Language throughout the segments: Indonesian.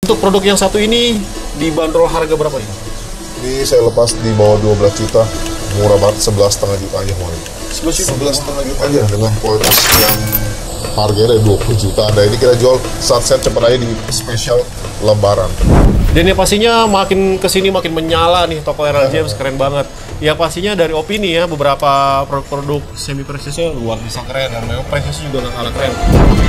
Untuk produk yang satu ini dibanderol harga berapa nih? Ini saya lepas di bawah 12 juta, murah banget, 11,5 juta aja kemarin. 11,5 juta aja dengan kualitas yang harganya dari 20 juta. Nah ini kita jual set cepat aja di spesial Lebaran. Dan ya pastinya makin kesini makin menyala nih toko Earl James, keren banget. Ya pastinya dari opini ya, beberapa produk-produk semi precious-nya luar biasa keren, dan memang price-nya juga nggak kalah keren.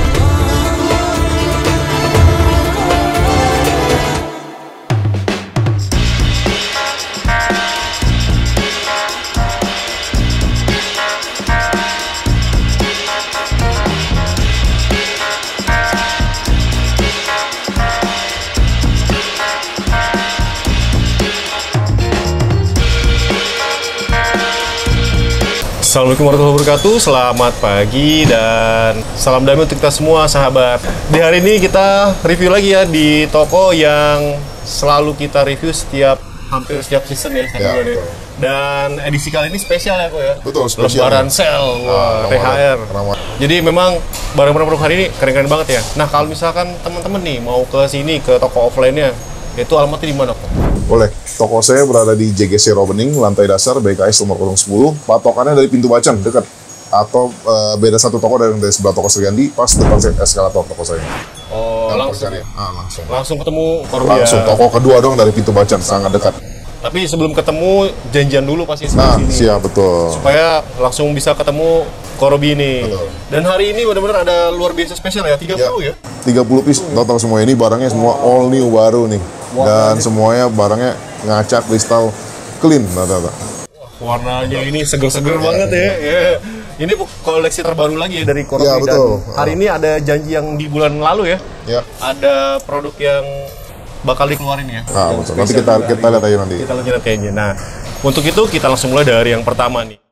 Assalamualaikum warahmatullahi wabarakatuh, selamat pagi dan salam damai untuk kita semua sahabat. Di hari ini kita review lagi ya di toko yang selalu kita review hampir setiap season ya. Dan edisi kali ini spesial ya kok ya. Betul, spesial. Lebaran sale, THR. Jadi memang barang-barang produk hari ini keren-keren banget ya. Nah kalau misalkan teman-teman nih mau ke sini ke toko offline-nya, itu alamatnya di mana kok? Boleh. Toko saya berada di JGC Robening, lantai dasar, BKS nomor 010. Patokannya dari pintu Bacan, dekat. Atau beda satu toko dari sebelah toko Sergandi, pas depan eskalator toko saya. Oh, langsung. Langsung. Langsung ketemu Corbia. Langsung, toko kedua dong dari pintu Bacan, sangat dekat. Tapi sebelum ketemu, janjian dulu pasti Nah, sini. siap, betul. Supaya langsung bisa ketemu Korobi ini. Betul. Dan hari ini benar-benar ada luar biasa spesial ya, 30 ya? 30 piece total semua ini, barangnya semua all new baru nih. Dan semuanya barangnya ngaca kristal clean, rata-rata. Warnanya ini seger-seger banget ya. Ini koleksi terbaru lagi ya dari Korobi. Ya, betul. Dan hari ini ada janji yang di bulan lalu ya. Ya. Ada produk yang bakal dikeluarin ya. Betul. Nanti kita lihat aja nanti. Kita lihat kayaknya. Nah, untuk itu kita langsung mulai dari yang pertama nih.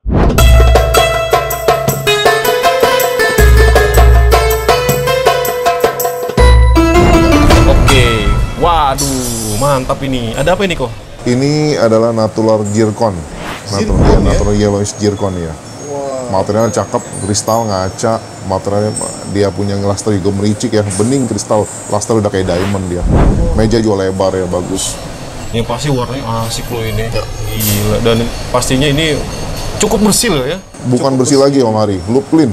Waduh, mantap ini. Ada apa ini kok? Ini adalah natural zircon. Natural yellowish zircon ya. Wow. Materialnya cakep, kristal ngaca, materialnya dia punya luster juga mericik ya, bening kristal, luster udah kayak diamond dia. Meja juga lebar ya, bagus. Ini pasti warnanya asik loh ini. Ya. Gila, dan pastinya ini cukup bersih loh ya. Bukan cukup bersih lagi Om Hari, look clean.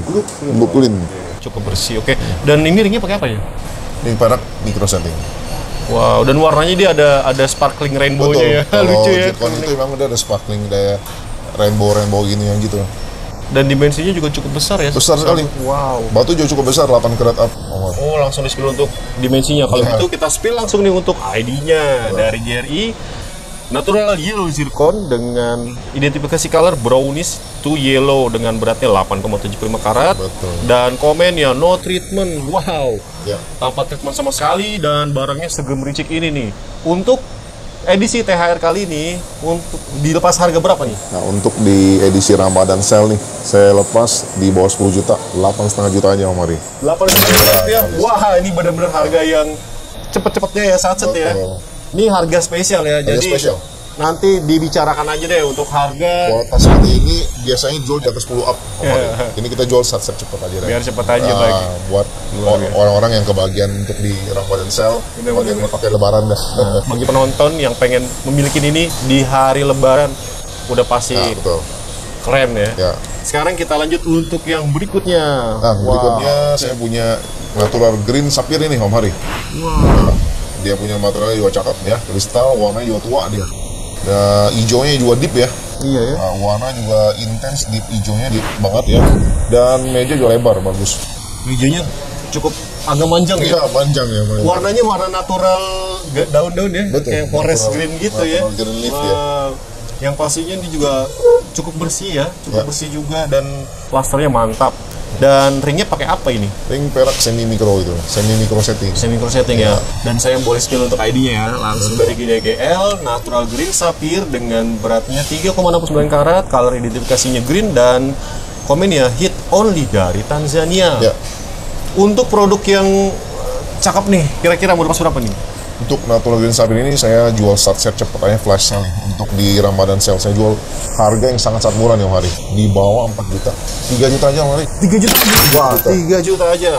Cukup bersih, oke. Dan ini ringnya pakai apa ya? Ini perak micro setting. Wow, dan warnanya dia ada sparkling rainbow-nya ya. Lucu ya. Zircon itu memang udah ada sparkling kayak rainbow gini yang gitu. Dan dimensinya juga cukup besar ya. Besar sekali. Wow. Batu juga cukup besar, 8 karat up. Oh, langsung di-spill untuk dimensinya. Kalau gitu kita spill langsung nih untuk ID-nya dari JRI. Natural Yellow Zircon dengan identifikasi color brownish to yellow dengan beratnya 8,75 karat. Betul. Dan komennya no treatment. Wow. Ya. Tanpa treatment sama sekali dan barangnya segemericik ini nih. Untuk edisi THR kali ini untuk dilepas harga berapa nih? Nah, untuk di edisi Ramadan sale nih, saya lepas di bawah 10 juta, 8,5 juta aja Om Hari. 8,5 juta ya. Wah, ini benar-benar harga yang cepet-cepetnya ya, satset ya. Ini harga spesial ya, harga jadi spesial. Nanti dibicarakan aja deh untuk harga. Kualitas seperti ini biasanya jual di atas 10 up. Ini kita jual set cepet aja deh. Biar cepet aja bagi. Buat orang-orang yang kebagian untuk di Ramadan sale, yang pakai lebaran dah. Bagi penonton yang pengen memiliki ini di hari lebaran, udah pasti betul. Keren ya. Ya. Sekarang kita lanjut untuk yang berikutnya. Nah, berikutnya saya punya natural green sapphire ini Om Hari. Wow. Dia punya materialnya juga cakep ya, kristal, warnanya juga tua dia. Nah, hijaunya juga deep ya. Iya ya. Nah, warna juga intens, deep hijaunya deep banget ya. Dan meja juga lebar, bagus. Mejanya cukup agak manjang ya. Iya, panjang ya. Warnanya warna natural daun-daun ya. Betul. Kayak forest natural, green gitu ya. Green leaf ya. Yang pastinya ini juga cukup bersih ya, bersih juga dan plasternya mantap. Dan ringnya pakai apa ini? Ring perak semi mikro itu, semi mikro setting. Semi mikro setting ya. Dan saya boleh spill untuk ID-nya ya, langsung dari GDGL Natural Green Sapphire dengan beratnya 3,69 karat, color identifikasinya green dan komennya hit only dari Tanzania. Ya. Untuk produk yang cakep nih, kira-kira mau lepas berapa nih? Untuk natural green sapphire ini saya jual set cepatnya flash sale. Untuk di Ramadan sale saya jual harga yang sangat murah nih Om Hari. Di bawah 4 juta. 3 juta aja Om Hari. 3 juta aja? Wah, 3 juta aja.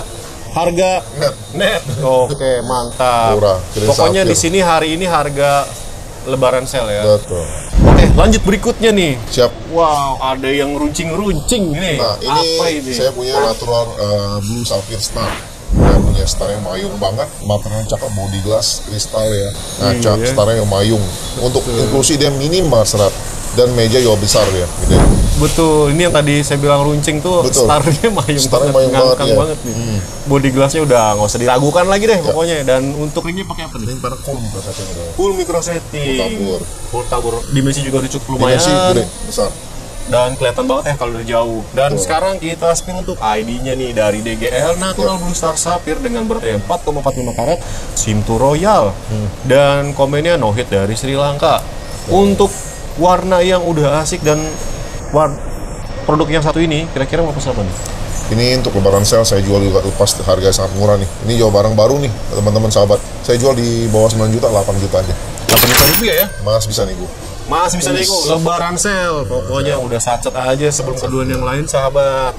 Harga net. Oke, mantap. Murah. Pokoknya Safir. di sini hari ini harga Lebaran sale ya. Betul. Oke, lanjut berikutnya nih. Siap. Wow, ada yang runcing-runcing ini. Nah, Apa ini? saya punya natural blue sapphire star. Saya punya starnya mayung banget, materialnya cakep, body glass, kristal ya. Ngaca, Iya. starnya yang mayung. Untuk inklusi dia minimal serat dan meja juga besar ya, gitu ya. Betul, ini yang tadi saya bilang runcing tuh Betul. starnya mayung Starnya banget, mayung banget, ngangkang ya. banget nih. Body glassnya udah nggak usah diragukan lagi deh pokoknya. Dan untuk ringnya pakai apa nih? Ini pada full microsetting udah. Full micro setting. Tabur. Full tabur. Dimensi juga udah cukup lumayan. Dimensi gede, besar. Dan kelihatan banget ya kalau dari jauh. Dan sekarang kita spin untuk ID-nya nih dari DGL Natural Blue Star Sapphire dengan berat 4,45 karat, Simtu Royal, dan komennya no hit dari Sri Lanka. Untuk warna yang udah asik dan produk yang satu ini kira-kira mau pesan apa nih? Ini untuk lebaran sale saya jual juga lepas harga sangat murah nih. Ini juga barang baru nih teman-teman sahabat. Saya jual di bawah 9 juta, 8 juta aja. 8 juta rupiah ya? Mas bisa nih Bu. Masih bisa nego. Lebaran sale. Pokoknya udah sacet aja sebelum keduaan yang lain sahabat.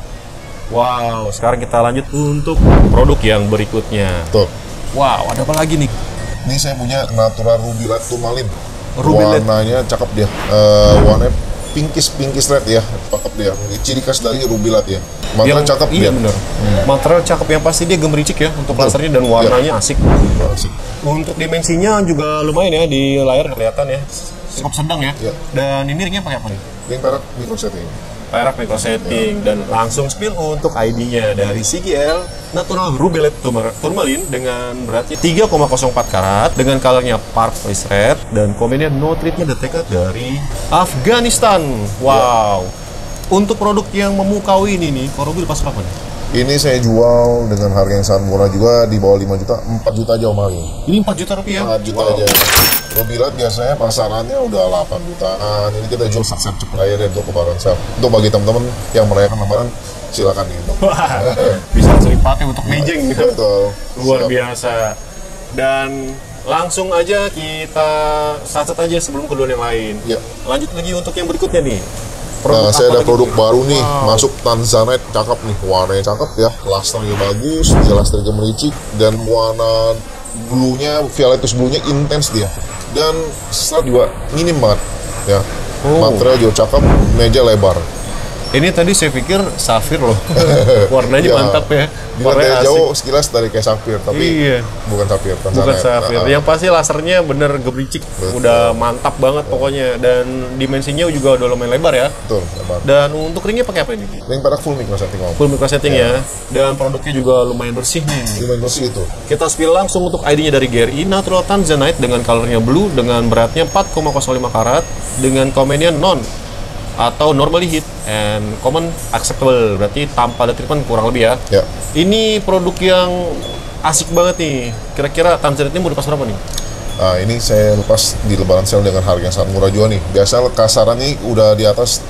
Wow, sekarang kita lanjut untuk produk yang berikutnya. Tuh. Wow, ada apa lagi nih? Ini saya punya natural ruby red turmalin. Ruby red. Warnanya cakep dia. Warnanya pinkish red ya. Cakep dia. Ciri khas dari ruby red ya. Material cakep iya dia. bener. Material cakep yang pasti dia gemericik ya untuk lasernya dan warnanya asik. Asik. Untuk dimensinya juga lumayan ya, di layar kelihatan ya. Cukup sedang ya. Iya. Dan ini ringnya pakai apa nih? Ini perak micro setting. Perak micro setting dan langsung spill untuk ID-nya dari CGL Natural Ruby Red Tourmaline dengan beratnya 3,04 karat dengan colornya Park Face Red dan komennya no treatment detected dari Afghanistan. Wow. Untuk produk yang memukau ini nih, Korobil pas berapa nih? Ini saya jual dengan harga yang sangat murah juga di bawah 5 juta, 4 juta aja Om Ali. Ini 4 juta rupiah. 4 juta aja. Ruby Red biasanya pasarannya udah 8 jutaan. Ini kita jual set cepat aja deh untuk lebaran sale. Untuk bagi teman-teman yang merayakan lebaran silakan gitu. Wah, bisa langsung dipakai untuk mejeng gitu. Betul. Luar Siap. biasa. Dan langsung aja kita catat aja sebelum keduaan yang lain. Ya. Lanjut lagi untuk yang berikutnya nih. Nah, saya apa ada lagi produk nih? baru nih, Wow. masuk Tanzanite, cakep nih, warnanya cakep ya, lasternya bagus, dia lasternya gemericik, dan warna blue-nya, violetus blue-nya intens dia, dan serat juga minim banget, ya, material juga cakep, meja lebar. Ini tadi saya pikir safir loh. Warnanya Ya, mantap ya. Dilihat Warnanya dari asik. jauh sekilas dari kayak safir, tapi Iya. bukan safir, Bukan Tanzanite. safir. Nah, Yang pasti lasernya bener gemericik. Udah mantap banget pokoknya. Dan dimensinya juga udah lumayan lebar ya. betul, lebar. Dan untuk ringnya pakai apa ini? Ring perak full micro setting om. Full micro setting ya. Dan produknya juga lumayan bersih nih. Gimana sih itu? Kita spill langsung untuk ID-nya dari GRI Natural Tanzanite dengan colornya blue dengan beratnya 4,05 karat dengan komennya non atau normally hit and common acceptable, berarti tanpa ada treatment kurang lebih ya. Ya. Ini produk yang asik banget nih. Kira-kira Tanzanite ini mau dipas berapa nih? Nah, ini saya lepas di lebaran sale dengan harga yang sangat murah juga nih. Biasa kasaran nih udah di atas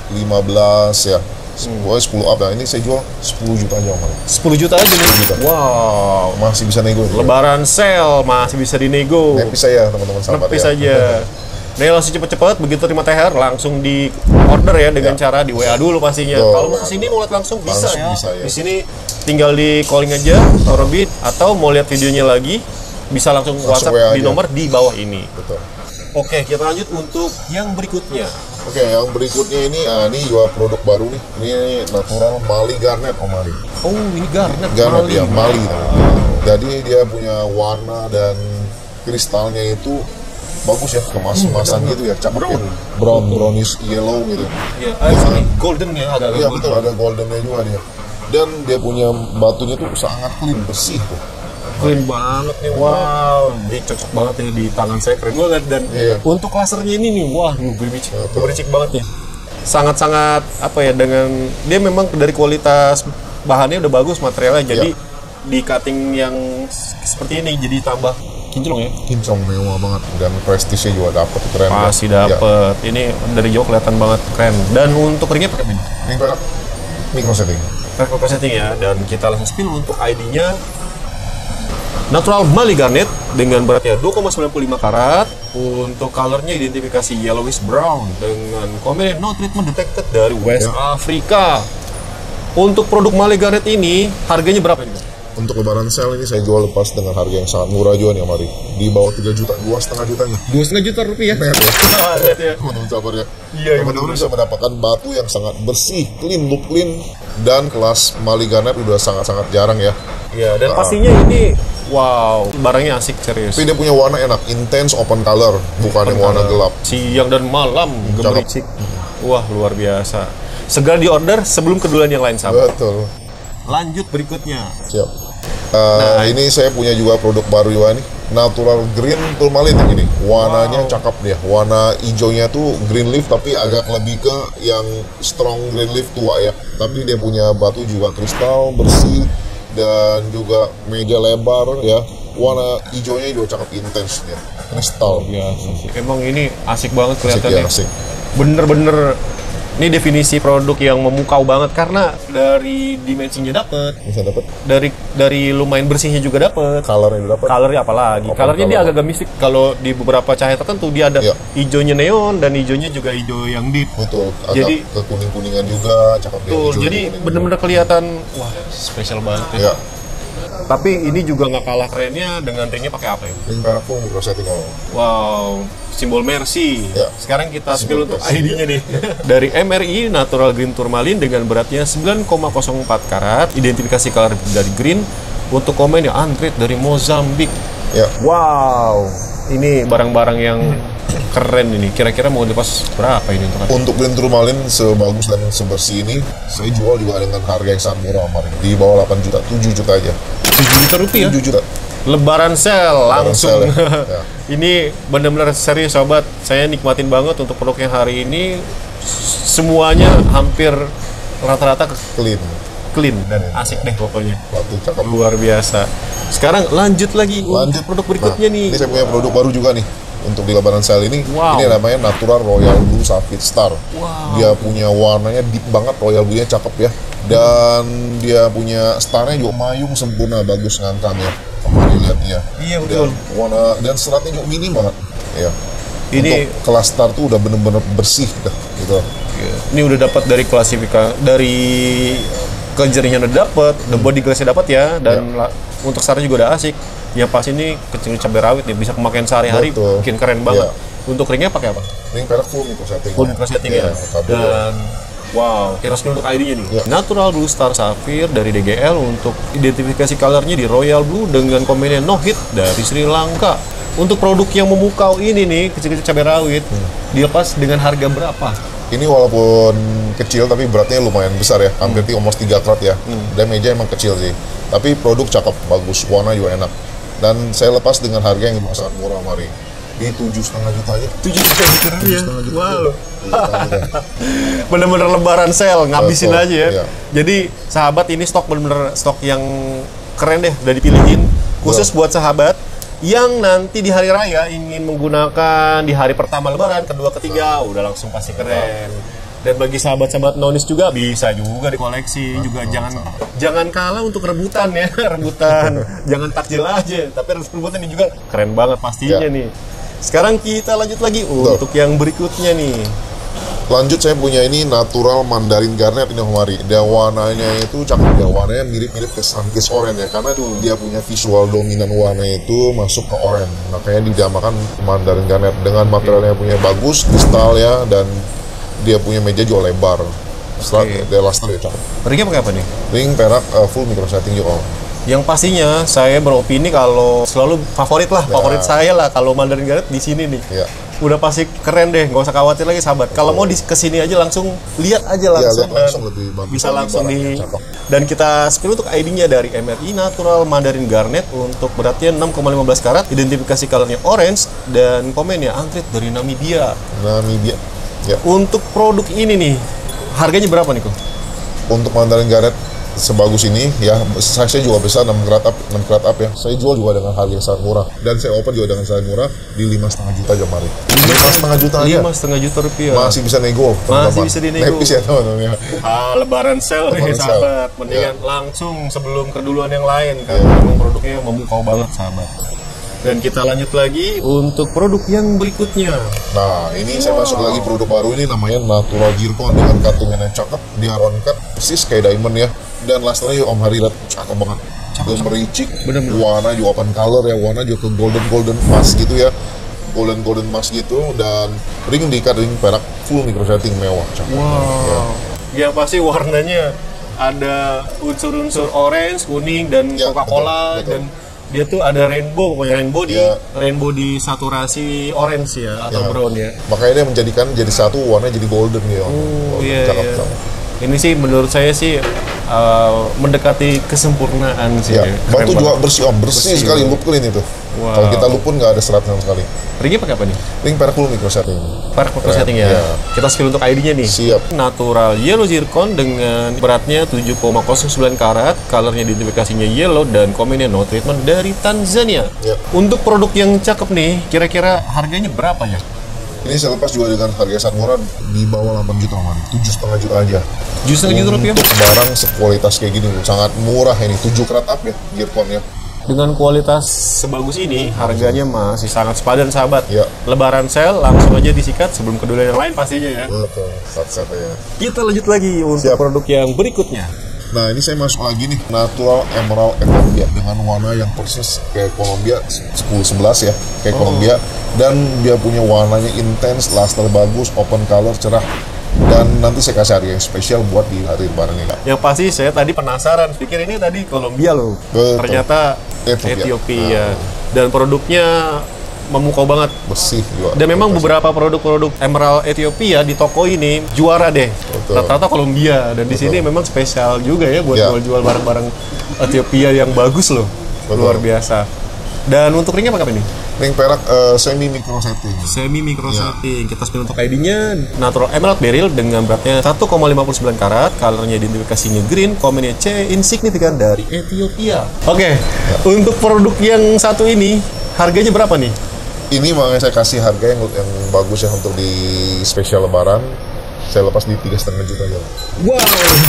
15 ya. Pokoknya 10 up. Nah, ini saya jual 10 juta aja Om. 10 juta aja nih. 10 juta. Wow. Masih bisa nego. Lebaran sale masih bisa dinego. Nepis saya teman-teman sahabat Nepis ya. aja. Nih langsung cepet-cepet begitu terima THR langsung di order ya dengan cara di WA dulu pastinya. Betul. Kalau mau kesini mau lihat langsung bisa Langsung ya. bisa, ya. Di sini tinggal di calling aja Orbit atau mau lihat videonya lagi bisa langsung WhatsApp WA di aja. nomor di bawah ini. Betul. Oke, kita lanjut untuk yang berikutnya. Oke, yang berikutnya ini juga produk baru nih. Ini natural Mali Garnet Om Ali. Oh, ini garnet. Garnet Mali. ya, Mali. Jadi dia punya warna dan kristalnya itu bagus ya, kemas-kemasan gitu ya, cakep ya. Brownish yellow gitu. Ya, ini golden ya agak Iya betul, ada goldennya juga dia. Dan dia punya batunya tuh sangat clean, bersih tuh. Keren banget nih, wow, ini cocok banget ya di tangan saya, keren banget. Dan Iya. untuk lasernya ini nih, wah, gemericik banget ya. Sangat-sangat apa ya, dengan dia memang dari kualitas bahannya udah bagus, materialnya, jadi di cutting yang seperti ini jadi tambah kinclong ya. Kinclong mewah banget dan prestisnya juga dapet, keren. Pasti Ya. dapet. Ini dari jauh kelihatan banget keren. Dan untuk ringnya pakai apa? Ini perak micro setting. Micro setting ya. Dan kita langsung spill untuk ID-nya. Natural Mali Garnet dengan beratnya 2,95 karat. Untuk colornya identifikasi yellowish brown dengan komen no treatment detected dari West Africa. Untuk produk Mali Garnet ini harganya berapa ini? Untuk lebaran sale ini saya jual lepas dengan harga yang sangat murah juga nih Mari. Di bawah 3 juta, 2,5 jutanya. 2,5 juta rupiah. Net ya. Net ya. Teman-teman sabar ya. Iya, Teman-teman bisa mendapatkan batu yang sangat bersih, clean, look clean, dan kelas Mali Garnet udah sangat-sangat jarang ya. Iya, dan pastinya ini wow, barangnya asik serius. Tapi dia punya warna enak, intense open color, bukan yang warna gelap. Siang dan malam gemericik. Wah, luar biasa. Segera di order sebelum keduluan yang lain sahabat. Betul. Lanjut berikutnya. Siap. Ini saya punya juga produk baru juga nih, Natural Green Tourmaline yang ini. Warnanya cakep dia. Warna hijaunya tuh green leaf tapi agak lebih ke yang strong green leaf tua ya. Tapi dia punya batu juga kristal bersih dan juga meja lebar ya. Warna hijaunya juga cakep intens ya. Kristal. Biasa sih. Emang ini asik banget Asik kelihatannya. ya, asik. Bener-bener ini definisi produk yang memukau banget karena dari dimensinya dapet, Bisa dapat dari lumayan bersihnya juga dapet. colornya udah dapat. Colornya apalagi? Open Colornya dia color. agak mistik. Kalau di beberapa cahaya tertentu dia ada Iya. hijaunya neon dan hijaunya juga hijau yang deep. Betul. Agak Jadi- ke kuning-kuningan juga, cakep dia. Tuh, hijau jadi kuning. bener-bener kelihatan wah spesial banget ya. Ya. Tapi ini juga nggak kalah kerennya dengan ringnya pakai apa ya? Ring perak pun micro setting kalau. Wow, simbol Mercy. Ya. Sekarang kita Simbol spill untuk Mercy. ID-nya nih. Dari MRI Natural Green Tourmaline dengan beratnya 9,04 karat, identifikasi color dari green, untuk komen ya Android dari Mozambik. Ya. Wow, ini barang-barang yang keren ini. Kira-kira mau lepas berapa ini untuk Untuk Green Tourmaline sebagus dan sebersih ini, saya jual juga dengan harga yang sangat murah kemarin. Di bawah 8 juta, 7 juta aja. 7 juta rupiah? 7 juta. Lebaran sale langsung. sale, ya. Ini benar-benar serius sobat. Saya nikmatin banget untuk produk yang hari ini. Semuanya hampir rata-rata Clean. clean dan asik deh pokoknya. Batu cakep. Luar biasa. Sekarang lanjut lagi Lanjut. untuk produk berikutnya Nah, nih. Ini saya punya produk baru juga nih. Untuk di lebaran sale ini, Wow. ini namanya Natural Royal Blue Sapphire Star. Wow. Dia punya warnanya deep banget, royal blue-nya cakep ya. Dan dia punya starnya juga mayung sempurna, bagus ngangkang ya. Kemarin lihat ya. Iya, betul. Dan warna dan seratnya juga minim banget. Ya. Ini- untuk kelas star tuh udah bener-bener bersih dah, gitu. Ini udah dapat dari klasifikasi dari kejernihan udah dapat, dan body glass-nya dapat ya, dan untuk starnya juga udah asik. Yang pas ini kecil cabai rawit nih, bisa pemakaian sehari-hari, Betul. bikin keren banget. Iya. Untuk ringnya pakai apa? Ring perak full micro setting. Full micro setting ya. kabel. Dan wow, kita spill untuk ID-nya nih. Ya. Natural Blue Star Sapphire dari DGL untuk identifikasi colornya di Royal Blue dengan komennya No Hit dari Sri Lanka. Untuk produk yang memukau ini nih, kecil-kecil cabai rawit, dilepas dengan harga berapa? Ini walaupun kecil tapi beratnya lumayan besar ya, hampir almost 3 karat ya. Dan meja emang kecil sih. Tapi produk cakep, bagus, warna juga enak. Dan saya lepas dengan harga yang sangat murah mari. Di 7,5 juta aja. 7 juta rupiah. 7,5 juta. Wow. 7,5 juta. Bener-bener lebaran sale, ngabisin Betul, aja ya. iya. Jadi sahabat ini stok bener-bener stok yang keren deh, udah dipilihin. Khusus buat sahabat yang nanti di hari raya ingin menggunakan di hari pertama lebaran, kedua, ketiga, udah langsung pasti keren. Dan bagi sahabat-sahabat nonis juga bisa juga dikoleksi juga, jangan kalah untuk rebutan ya. Rebutan jangan takjil aja, tapi rebutan ini juga keren banget pastinya Ya. nih. Sekarang kita lanjut lagi untuk yang berikutnya nih. Lanjut saya punya ini Natural Mandarin Garnet ini kemari. Dia warnanya itu cakep ya, warnanya mirip-mirip ke Sunkist Orange ya, karena dia punya visual dominan warna itu masuk ke orange. Makanya dinamakan Mandarin Garnet dengan materialnya punya bagus, kristal ya, dan dia punya meja juga lebar. Setelah dia laster ya cakep. Ringnya pakai apa nih? Ring perak full micro setting juga. Yang pastinya saya beropini kalau selalu favorit lah, favorit saya lah kalau Mandarin Garnet di sini nih. Ya. Udah pasti keren deh, nggak usah khawatir lagi sahabat. Kalau mau kesini aja langsung lihat aja langsung, lihat langsung dan lebih bagus bisa lagi langsung barangnya, di cakep. dan kita spill untuk ID-nya dari MRI Natural Mandarin Garnet untuk beratnya 6,15 karat, identifikasi colornya orange dan komennya Android dari Namibia. Namibia. Ya. Untuk produk ini nih, harganya berapa nih kok? Untuk Mandarin Garnet sebagus ini ya, size-nya juga besar 6 karat up ya. Saya jual juga dengan harga yang sangat murah, dan saya open juga dengan sangat murah di 5,5 juta aja mari. 5,5 juta aja. 5,5 juta rupiah. Masih bisa nego. Masih bisa dinego. Nepis ya teman-teman ya. Lebaran sale nih Lebaran sahabat, sale. mendingan langsung sebelum keduluan yang lain kan. Iya. Memang produknya memukau banget sahabat. Dan kita lanjut lagi untuk produk yang berikutnya. Nah, ini saya masuk lagi produk baru ini namanya Natural Zircon dengan cuttingan yang cakep, dia round cut, persis kayak diamond ya. Dan lasternya Om Hari lihat cakep banget. juga mericik, Bener-bener. warna juga open color ya, warna juga ke golden emas gitu ya, golden emas gitu, dan ring diikat ring perak full micro setting mewah. Cakep. Wow. Yang pasti warnanya ada unsur-unsur orange, kuning, dan Ya, Coca-Cola, betul. dan dia tuh ada rainbow, pokoknya Ya. rainbow di saturasi orange ya atau Ya. brown ya. Makanya dia menjadikan jadi satu warnanya jadi golden gitu. Oh iya, Cakep, iya. cakep. Ini sih menurut saya sih mendekati kesempurnaan sih. Ya, Keren batu banget. juga bersih sekali, loop clean itu. Wow. Kalau kita loop pun nggak ada serat sama sekali. Ringnya pakai apa nih? Ring perak full micro setting. Park Photo Keren, setting ya. iya. Kita spill untuk ID-nya nih. Siap. Natural Yellow Zircon dengan beratnya 7,09 karat, colornya identifikasinya yellow, dan komennya no treatment dari Tanzania. Ya. Untuk produk yang cakep nih, kira-kira harganya berapa ya? Ini saya lepas juga dengan harga sangat murah di bawah 8 juta kemarin, 7,5 juta aja. Justru juta rupiah. Untuk barang sekualitas kayak gini sangat murah ini, 7 karat up ya, Zircon ya. Dengan kualitas sebagus ini, harganya masih sangat sepadan sahabat. Ya. Lebaran sale, langsung aja disikat sebelum kedua yang lain pastinya ya. Betul, satu-satu ya. Kita lanjut lagi untuk Siap. produk yang berikutnya. Nah ini saya masuk lagi nih, Natural Emerald Colombia dengan warna yang persis kayak Colombia 10-11 ya, kayak Colombia, dan dia punya warnanya intens, luster bagus, open color, cerah, dan nanti saya kasih harga yang spesial buat di hari lebaran ini. Yang pasti saya tadi penasaran, pikir ini tadi Kolombia loh. Betul. Ternyata Ethiopia. Ethiopia. Dan produknya memukau banget. Bersih juga. Dan memang beberapa produk-produk Emerald Ethiopia di toko ini juara deh. Betul. Rata-rata Kolombia, dan di sini memang spesial juga ya buat Ya. jual-jual barang-barang Ethiopia yang bagus loh. Betul. Luar biasa. Dan untuk ringnya pakai apa nih? Ring perak semi micro setting. Semi micro setting. Kita spill untuk ID-nya Natural Emerald Beryl dengan beratnya 1,59 karat, colornya identifikasinya green, komennya C, insignifikan dari Ethiopia. Oke, untuk produk yang satu ini harganya berapa nih? Ini makanya saya kasih harga yang bagus ya untuk di spesial lebaran. Saya lepas di 3,5 juta aja. Wow,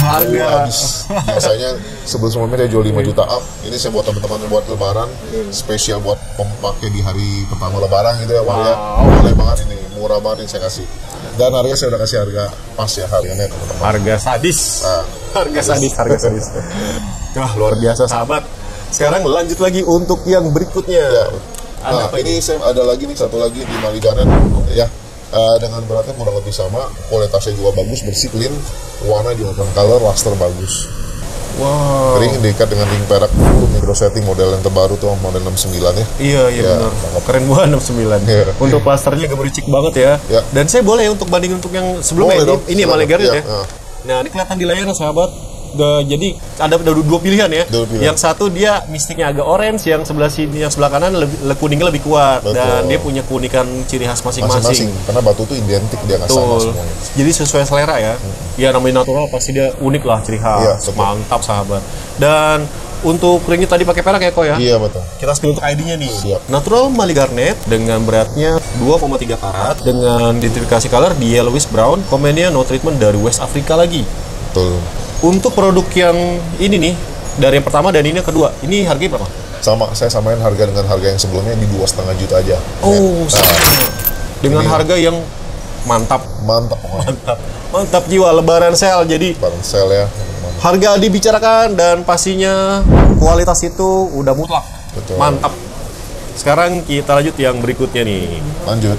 Habis. Biasanya sebelum-sebelumnya saya jual 5 juta up. Ini saya buat teman-teman buat lebaran, spesial buat pemakai di hari pertama lebaran gitu ya, Bang ya. Boleh banget ini, murah banget ini saya kasih. Dan harga saya udah kasih harga pas ya harganya teman-teman. Harga sadis. Nah, Harga sadis. Wah, luar biasa sahabat. Sekarang lanjut lagi untuk yang berikutnya. ya. Ada Nah, apa ini saya ada lagi nih, satu lagi di Maliganen ya. Dengan beratnya kurang lebih sama, kualitasnya juga bagus, bersih, clean, warna juga open color, luster bagus. Wow. Ring diikat dengan ring perak full micro setting, model yang terbaru tuh model 69 ya. Iya, Ya, benar. cakep. Keren banget 69. Iya. Untuk plasternya juga bericik banget ya. Ya. Dan saya boleh untuk bandingin untuk yang sebelumnya Boleh dong, ini silakan. Maliganen Ya, ya. ya. Nah, ini kelihatan di layar sahabat. Jadi ada dua pilihan ya. Dua pilihan. Yang satu dia mistiknya agak orange, yang sebelah sini, yang sebelah kanan kuningnya lebih kuat. Betul. Dan dia punya keunikan ciri khas Masing-masing, masing-masing. karena batu tuh identik, dia nggak sama Betul. semuanya. Jadi sesuai selera ya. Ya namanya natural pasti dia unik lah ciri khas. Iya, betul. Mantap sahabat. Dan untuk ringnya tadi pakai perak ya kok ya. Iya betul. Kita spill untuk ID-nya nih. Siap. Natural Maligarnet dengan beratnya 2,3 karat dengan identifikasi color di yellowish brown, komennya no treatment dari West Africa lagi. Betul. Untuk produk yang ini nih, dari yang pertama dan ini yang kedua, ini harganya berapa? Sama, saya samain harga dengan harga yang sebelumnya di 2,5 juta aja. Oh, sama. Dengan ini- harga yang mantap. Mantap pokoknya. Mantap jiwa lebaran sale. Jadi Barang sale ya. Mantap. harga dibicarakan dan pastinya kualitas itu udah mutlak. Betul. Mantap. Sekarang kita lanjut yang berikutnya nih. Lanjut.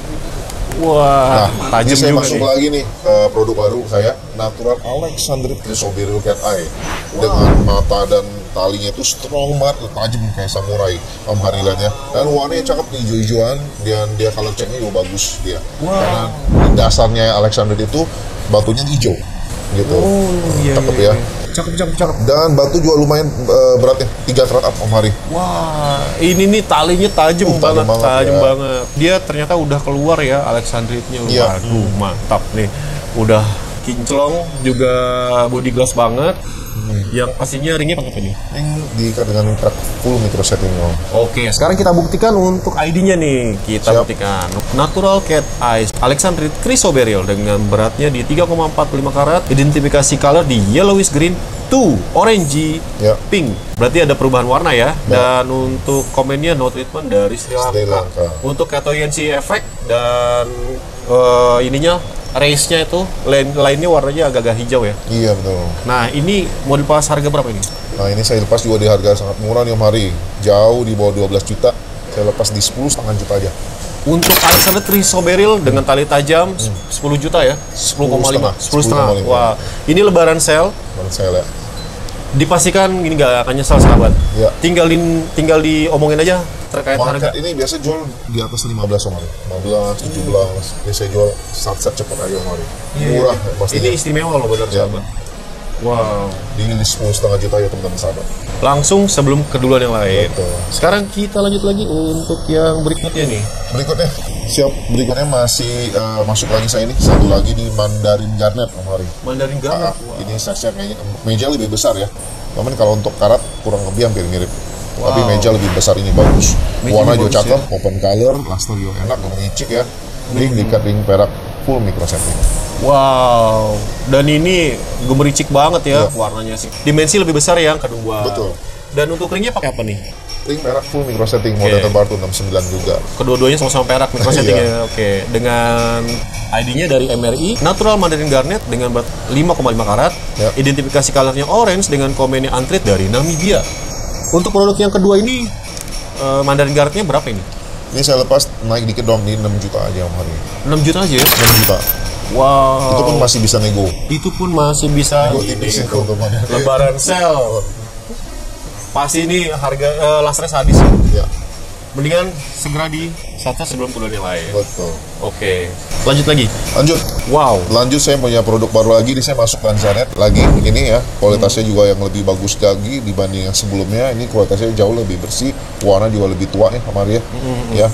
Wah, Nah, ini tajam saya juga masuk nih. lagi nih produk baru saya, Natural Alexandrite Chrysoberyl Cat Eye, dengan mata dan talinya itu strong banget, tajam kayak samurai Maryland ya. Dan warnanya cakep nih, hijau-hijauan, dan dia color checknya juga bagus dia. Karena dasarnya Alexandrite itu batunya hijau gitu. Oh, iya, Cakep iya, ya. iya. Cakep. Dan batu juga lumayan beratnya, 3 karat up Om Hari. Wah, ini nih talinya tajam tajam banget, banget, tajam ya. banget. Dia ternyata udah keluar ya Alexandrite-nya. Iya. Waduh, mantap nih. Udah kinclong, juga body glass banget. Yang pastinya ringnya pakai apa nih? Ini diikat dengan track full micro setting Om. Oke, sekarang kita buktikan untuk ID-nya nih. Kita Siap. buktikan. Natural Cat Eyes Alexandrite Chrysoberyl dengan beratnya di 3,45 karat, identifikasi color di yellowish green to orangey Ya. pink. Berarti ada perubahan warna ya. Dan untuk komennya no treatment dari Sri Lanka. Sri Lanka. Untuk Katoyensi effect dan ininya race-nya itu lainnya warnanya agak-agak hijau ya. Iya betul. Nah, ini mau dipas harga berapa ini? Nah ini saya lepas juga di harga sangat murah nih Om Hari, jauh di bawah 12 juta. Saya lepas di 10,5 juta aja. Untuk Alexander Trisoberil dengan tali tajam 10 juta ya? 10,5. 10,5. Wah, ini lebaran sale. Lebaran sale ya. Dipastikan ini nggak akan nyesal sahabat. Ya. Tinggal diomongin aja terkait harga. Market ini biasa jual di atas 15 Om Hari. 15, 17. Ini saya jual set cepat aja Om Hari. Murah pasti. Ini istimewa loh benar sahabat. Wow. Ini 10,5 juta ya teman-teman sahabat. Langsung sebelum keduluan yang lain. Betul. Sekarang kita lanjut lagi untuk yang berikutnya nih. Berikutnya, berikutnya masih masuk lagi saya ini satu lagi di Mandarin Garnet Om Hari. Mandarin Garnet. Ini size kayaknya meja lebih besar ya. Namun kalau untuk karat kurang lebih hampir mirip. Tapi meja lebih besar ini bagus. Warna juga cakep, open color, luster juga enak, licik ya. Ring diikat ring perak full micro setting. Wow, dan ini gemericik banget ya warnanya sih. Dimensi lebih besar yang kedua. Betul. Dan untuk ringnya pakai apa nih? Ring perak full micro setting, model terbaru 69 juga. Kedua-duanya sama-sama perak micro setting ya. Oke, dengan ID-nya dari MRI, Natural Mandarin Garnet dengan berat 5,5 karat. Identifikasi colornya orange dengan komennya antrit dari Namibia. Untuk produk yang kedua ini, Mandarin Garnetnya berapa ini? Ini saya lepas naik dikit dong, ini 6 juta aja Om Hari. 6 juta aja ya? 6 juta. Wow. Itu pun masih bisa nego. Itu pun masih bisa Nego tipis itu untuk Mandarin. Lebaran sale. Pasti ini harga lasernya sadis ya. Ya. Mendingan segera di satu sebelum keduluan yang lain. Betul. Oke. Lanjut lagi. Lanjut. Wow. Lanjut saya punya produk baru lagi, saya masuk Lanzanet lagi. Ini ya, kualitasnya juga yang lebih bagus lagi dibanding yang sebelumnya. Ini kualitasnya jauh lebih bersih, warna juga lebih tua ya Om Hari ya.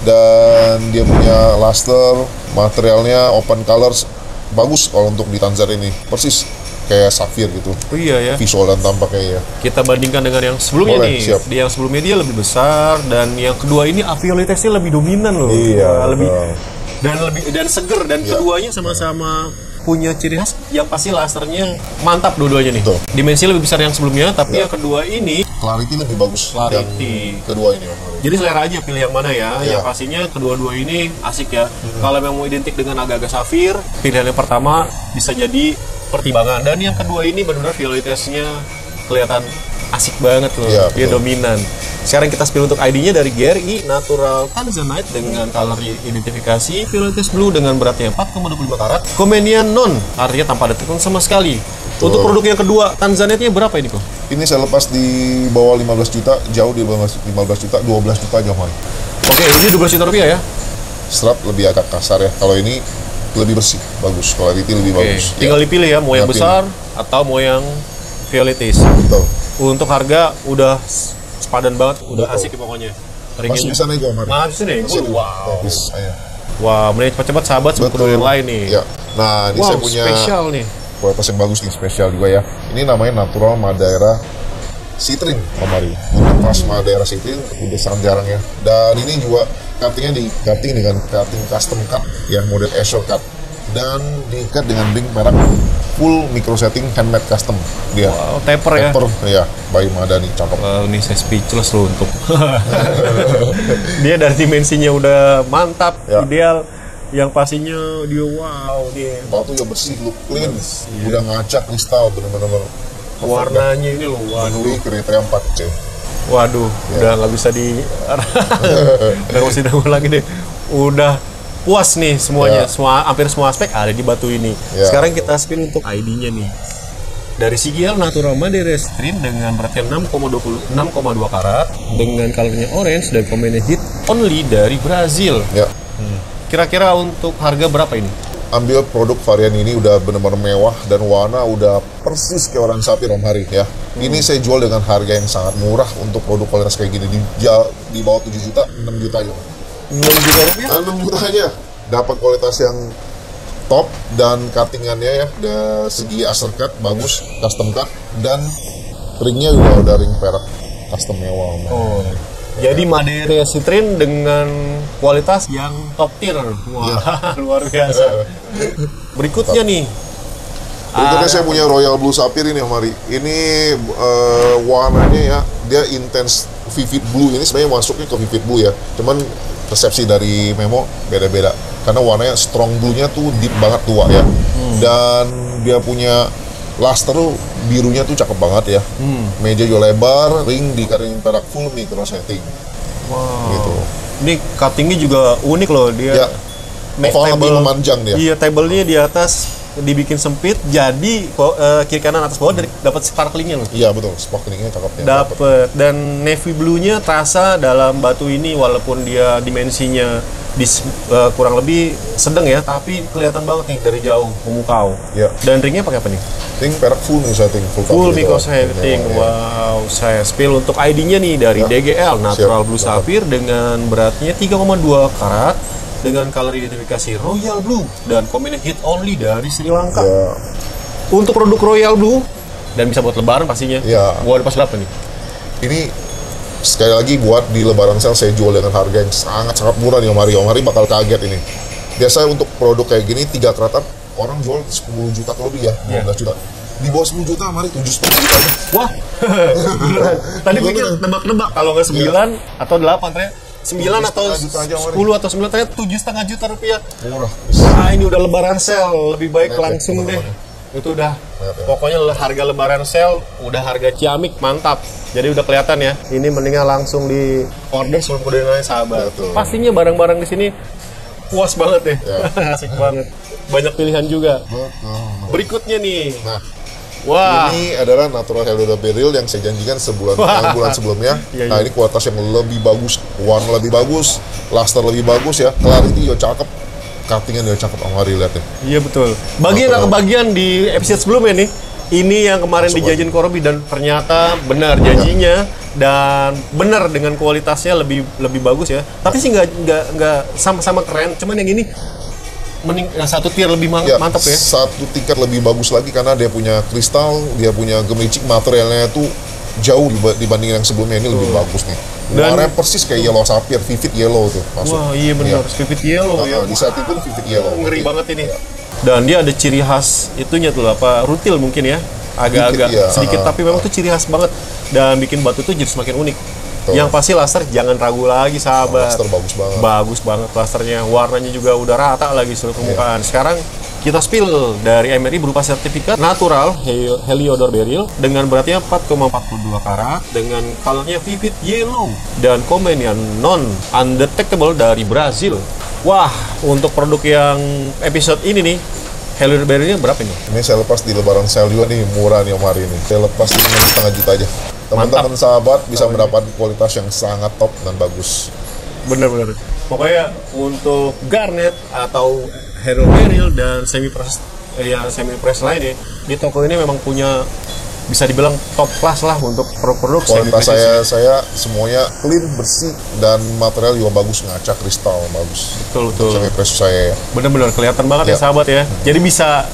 Dan dia punya luster, materialnya open colors, bagus kalau untuk di Tanzar ini. Persis kayak safir gitu. Oh iya ya. Visual dan tampaknya ya. Kita bandingkan dengan yang sebelumnya Boleh, nih. siap. Di yang sebelumnya dia lebih besar dan yang kedua ini aviolitasnya lebih dominan loh. Iya, lebih dan seger dan keduanya sama-sama punya ciri khas yang pasti lasernya mantap dua-duanya nih. Betul. Dimensi lebih besar yang sebelumnya tapi yang kedua ini Clarity lebih bagus. Clarity. Yang kedua ini Om Hari. jadi selera aja pilih yang mana ya. Yang pastinya kedua-dua ini asik ya. Kalau memang mau identik dengan agak-agak safir, pilihan yang pertama bisa jadi pertimbangan. Dan yang kedua ini benar-benar violitasnya kelihatan asik banget loh. Ya, dia dominan. Sekarang kita spill untuk ID-nya dari GRI Natural Tanzanite dengan color identifikasi Violitas Blue dengan beratnya 4,25 karat. Komenia non, artinya tanpa ada tekanan sama sekali. Untuk produk yang kedua, Tanzanite-nya berapa ini kok? Ini saya lepas di bawah 15 juta, jauh di bawah 15 juta, 12 juta aja Om Hari. Oke, ini 12 juta rupiah ya? Strap lebih agak kasar ya. Kalau ini lebih bersih, bagus. Quality lebih bagus. Tinggal dipilih ya, mau yang besar atau mau yang Violitas. Betul. Untuk harga udah sepadan banget, udah asik pokoknya. Masih bisa nego Om Hari. Masih nego. Wow. Bisa, ya. Wah, mending cepat-cepat sahabat sebelum kedua yang lain nih. Ya. Nah, ini saya punya spesial nih. kualitas yang bagus nih, spesial juga ya. Ini namanya Natural Madeira Citrin Om Hari. Untuk kelas Madeira Citrin udah sangat jarang ya. Dan ini juga cuttingnya di cutting dengan cutting custom cut ya, model Azure cut. Dan diikat dengan ring perak full micro setting handmade custom dia. Wow, taper ya. Taper ya, Bayu Madani cakep. Ini saya speechless loh untuk dia dari dimensinya udah mantap, ideal. Yang pastinya dia wow, dia batu ya bersih, look clean, udah ngaca kristal bener-bener. Warnanya ini loh, waduh. Ini kriteria 4C. Waduh, udah nggak bisa di nggak usah diulang lagi deh. Udah puas nih semuanya, hampir semua aspek ada di batu ini. Sekarang kita spin untuk ID-nya nih. Dari CGL Natural Madeira Citrin dengan beratnya 6,2 karat dengan colornya orange dan komennya hit only dari Brazil. Ya. Kira-kira untuk harga berapa ini? Ambil produk varian ini udah benar-benar mewah dan warna udah persis kayak orang safir Om Hari ya. Ini saya jual dengan harga yang sangat murah untuk produk kualitas kayak gini di bawah 7 juta, 6 juta aja. 6 juta rupiah? 6 juta aja. Dapat kualitas yang top dan cuttingannya ya, segi acer cut bagus, custom cut, dan ringnya juga udah ring perak custom mewah Om. Oh. Jadi Madeira Citrin dengan kualitas yang top tier. Wah, luar biasa. Berikutnya nih. Berikutnya saya punya Royal Blue Sapphire ini Om Hari. Ini warnanya ya, dia intense vivid blue. Ini sebenarnya masuknya ke vivid blue ya. Cuman persepsi dari Memo beda-beda. Karena warnanya strong blue-nya tuh deep banget tua ya. Dan dia punya Laster tuh birunya tuh cakep banget ya. Meja juga lebar, ring dikaringin perak full micro setting. Wow. Gitu. Ini cuttingnya juga unik loh dia. Ya. Oval lebih memanjang dia. Iya, tablenya di atas dibikin sempit, jadi kiri kanan atas bawah dapat sparklingnya loh. Iya betul, sparklingnya cakep ya. Dapat, dan navy blue-nya terasa dalam batu ini walaupun dia dimensinya kurang lebih sedang ya, tapi kelihatan banget nih dari jauh memukau. Iya. Dan ringnya pakai apa nih? Ring perak full nih setting, Full micro setting. Wow, saya spill untuk ID-nya nih dari Ya. DGL Natural Siap. Blue Sapphire dengan beratnya 3,2 karat dengan color identifikasi Royal Blue dan kombinasi hit only dari Sri Lanka. Ya. Untuk produk Royal Blue dan bisa buat lebaran pastinya. Ya. Buat pas berapa nih? Ini sekali lagi buat di lebaran sale saya jual dengan harga yang sangat-sangat murah nih Om Hari bakal kaget ini. Biasanya untuk produk kayak gini 3 karat orang jual 10 juta lebih ya, 15 juta. Di bawah 10 juta Om Hari 7,5 juta. Wah. Beneran. Tadi pikir nebak-nebak kalau nggak 9 atau 8 ternyata 9 atau 10 atau 9 ternyata 7,5 juta rupiah. Murah. Nah, ini udah lebaran sale, lebih baik langsung deh. Itu udah pokoknya harga lebaran sale udah harga ciamik, mantap. Jadi udah kelihatan ya. Ini mendingan langsung di order sebelum kemudian sahabat. Betul. Pastinya barang-barang di sini puas banget deh. Asik banget. Banyak pilihan juga. Betul. Berikutnya nih. Nah, Wah. ini adalah Natural Helioda Beryl yang saya janjikan bulan sebelumnya. Iya, Nah, iya. ini kualitas yang lebih bagus, warna lebih bagus, luster lebih bagus ya. Clarity juga cakep, cuttingan juga cakep. Om Hari lihat deh. Iya betul. Bagi yang nggak kebagian di episode sebelumnya nih, ini yang kemarin Masuk dijajin Korobi dan ternyata benar janjinya dan benar dengan kualitasnya lebih bagus ya. Tapi sih nggak sama-sama keren. Cuman yang ini yang satu tier lebih mantap ya. Satu tingkat lebih bagus lagi karena dia punya kristal, dia punya gemicik, materialnya itu jauh dibanding yang sebelumnya. Ini lebih bagus nih. Dan- Warnanya persis kayak yellow sapphire, vivid yellow tuh masuk. Wah iya benar, vivid yellow ya. Di saat itu vivid yellow. Ngeri banget ini. Dan dia ada ciri khas itunya tuh apa rutil mungkin ya. Agak-agak Dikit, iya. sedikit tapi memang tuh ciri khas banget dan bikin batu tuh jadi semakin unik. Betul. Yang pasti laser jangan ragu lagi sahabat. Laster bagus banget. Bagus banget lasernya, warnanya juga udah rata lagi seluruh permukaan. Sekarang kita spill dari MRI berupa sertifikat natural Heliodor Beryl dengan beratnya 4,42 karat dengan colornya vivid yellow dan kombinasi non undetectable dari Brazil. Wah, untuk produk yang episode ini nih, Heliodor Berylnya berapa nih? Ini saya lepas di lebaran sale juga nih, murah nih Om Hari ini. Saya lepas di 6,5 juta aja. Teman-teman sahabat bisa mendapat kualitas yang sangat top dan bagus. Bener-bener. Pokoknya untuk garnet atau hero beryl dan semi press lainnya di toko ini memang punya bisa dibilang top class lah untuk produk-produk semi Kualitas precious. saya semuanya clean, bersih, dan material juga bagus, ngaca kristal bagus. Betul. Semi press saya ya. Bener-bener kelihatan banget ya Ya. sahabat ya. Jadi bisa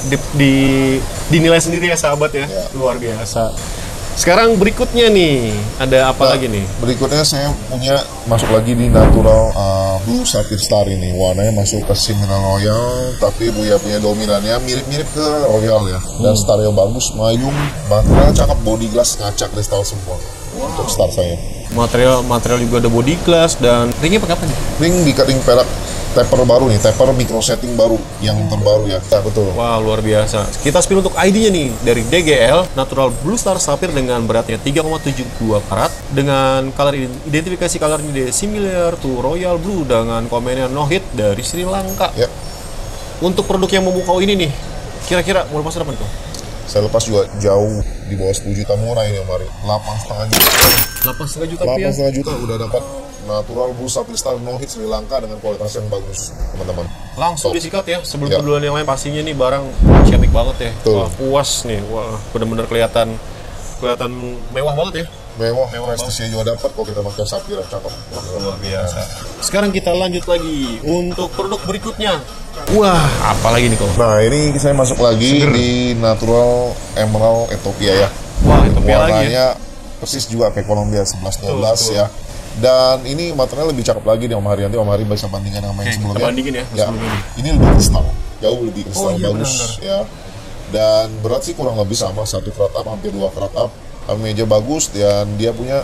dinilai sendiri ya sahabat ya. Ya. Luar biasa. Sekarang berikutnya nih, ada apa lagi nih? Berikutnya saya punya masuk lagi di natural blue sapphire star ini. Warnanya masuk ke Cinnamon Royal, tapi Buya punya dominannya mirip-mirip ke Royal ya. Dan starnya bagus, mayung, materialnya cakep, body glass, ngaca kristal semua. Untuk star saya. Material juga ada body glass dan ringnya pakai apa nih? Ring di ring perak taper baru nih, taper micro setting baru yang terbaru ya. Ya betul. Wah, luar biasa. Kita spill untuk ID-nya nih dari DGL Natural Blue Star Sapphire dengan beratnya 3,72 karat dengan color identifikasi colornya similar to Royal Blue dengan kombinasi no hit dari Sri Lanka. Ya, Untuk produk yang memukau ini nih, kira-kira mau lepas berapa tuh? saya lepas juga jauh di bawah 10 juta murah ini kemarin. 8,5 juta. 8,5 juta rupiah. 8,5 juta udah dapat natural blue sapphire star no hit Sri Lanka dengan kualitas yang bagus, teman-teman. Langsung Top. disikat ya. Sebelum Ya. keduluan yang lain pastinya nih barang ciamik banget ya. Betul. Wah, puas nih. Wah, bener-bener kelihatan mewah banget ya. Mewah, prestisnya juga dapat kalau kita pakai sapphire, cakep. Luar biasa. Sekarang kita lanjut lagi untuk produk berikutnya. Wah, apa lagi nih kok? Nah, ini saya masuk lagi di natural emerald Ethiopia ya. Wah, Ethiopia lagi ya. Warnanya persis juga kayak Colombia 11-12 Betul. ya. Dan ini materialnya lebih cakep lagi nih Om Hari. Nanti Om Hari bisa bandingkan sama yang Oke, sebelumnya. kita bandingin ya, Ya, sebelum ini. ini lebih kristal, jauh lebih kristal, Oh, iya, bagus benar-benar. ya. Dan berat sih kurang lebih sama 1 karat up, hampir 2 karat up. Meja bagus dan dia punya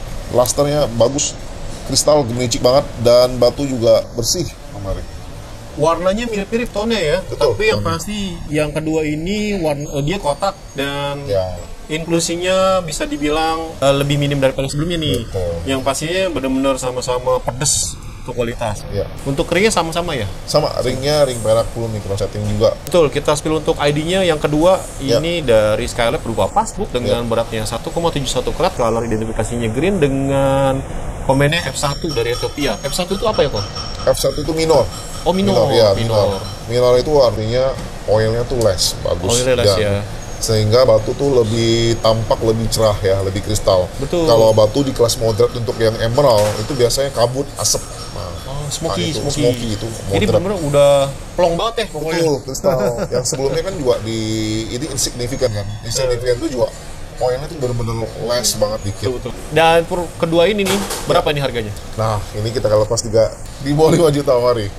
lusternya bagus, kristal gemicik banget dan batu juga bersih Om Hari. warnanya mirip-mirip tone ya. Betul, Tapi yang tone. pasti yang kedua ini dia kotak dan Ya. inklusinya bisa dibilang lebih minim daripada sebelumnya nih. Betul. Yang pastinya benar-benar sama-sama pedes untuk kualitas. Ya. Untuk ringnya sama-sama ya. Sama ringnya ring perak full micro setting juga. Betul, kita spill untuk ID-nya yang kedua Ya. ini dari Skylab berupa passbook dengan beratnya 1,71 karat, color identifikasinya green dengan komennya F1 dari Ethiopia. F1 itu apa ya kok? F1 itu minor. Oh minor, ya, minor. Minor itu artinya oilnya tuh less, bagus. Oilnya less, Dan ya. Sehingga batu tuh lebih tampak, lebih cerah ya, lebih kristal. Betul. Kalau batu di kelas moderate untuk yang emerald itu biasanya kabut, asap. Nah, Oh, smoky, itu, smoky. smoky itu Ini moderate. bener-bener udah plong banget ya pokoknya. Betul, kristal. Yang sebelumnya kan juga ini insignificant kan. Insignificant itu juga oilnya tuh bener-bener less banget dikit. Betul. Dan kedua ini nih, berapa nih harganya? Nah, ini kita kalau lepas juga di bawah 5 juta mari.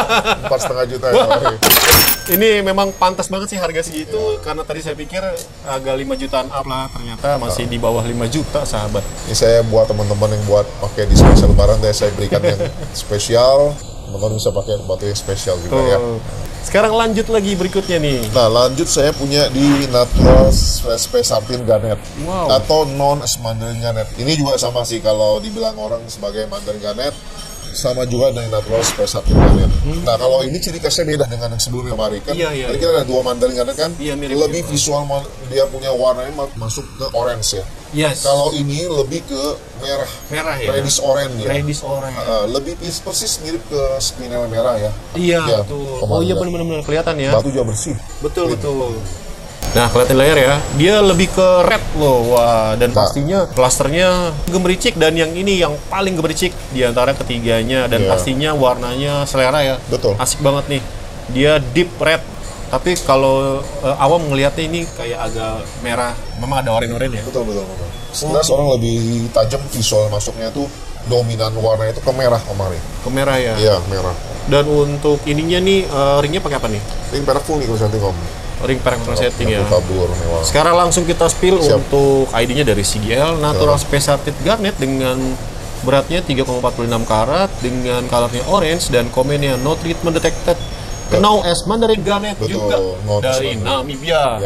4,5 juta ya mari. Ini memang pantas banget sih harga segitu, karena tadi saya pikir agak 5 jutaan up lah, ternyata masih di bawah 5 juta sahabat. Ini saya buat teman-teman yang buat pakai di spesial lebaran, saya berikan yang spesial. Teman-teman bisa pakai batu yang spesial juga ya. Sekarang lanjut lagi berikutnya nih. Nah, lanjut saya punya di Natural Space Satin Garnet. Wow. Atau non Mandarin Garnet. Ini juga sama sih kalau dibilang orang sebagai Mandarin Garnet, sama juga dengan Natural Space Satin Garnet. Nah, kalau ini ciri khasnya beda dengan yang sebelumnya kemarin kan. Iya. Tadi kita ada dua Mandarin Garnet kan. Iya, mirip. Lebih visual, dia punya warnanya masuk ke orange ya. Yes. Kalau ini lebih ke merah. Merah ya. Reddish orange ya. Reddish orange. Lebih persis mirip ke spinel merah ya. Iya, Ya, betul. kemarin Oh iya ya. benar-benar kelihatan ya. Batu juga bersih. Betul, betul. Nah, kelihatan layar ya. Dia lebih ke red loh. Wah, dan pastinya klasternya gemericik, dan yang ini yang paling gemericik di antara ketiganya, dan Iya. pastinya warnanya selera ya. Betul. Asik banget nih. Dia deep red. Tapi kalau awam ngelihatnya ini kayak agak merah. Memang ada oranye-oranye ya. Betul. Sebenarnya orang lebih tajam visual masuknya tuh dominan warnanya itu ke merah kemarin. Ke merah ya. Iya, merah. Dan untuk ininya nih ringnya pakai apa nih? Ring perak full nih kalau setting om. Ring perak setting ya. Kabur mewah. Sekarang langsung kita spill Siap. untuk ID-nya dari CGL Natural Space Satin Garnet dengan beratnya 3,46 karat dengan colornya orange dan komennya no treatment detected. Kenal as Mandarin Garnet Betul, juga no dari treatment. Namibia. Ya.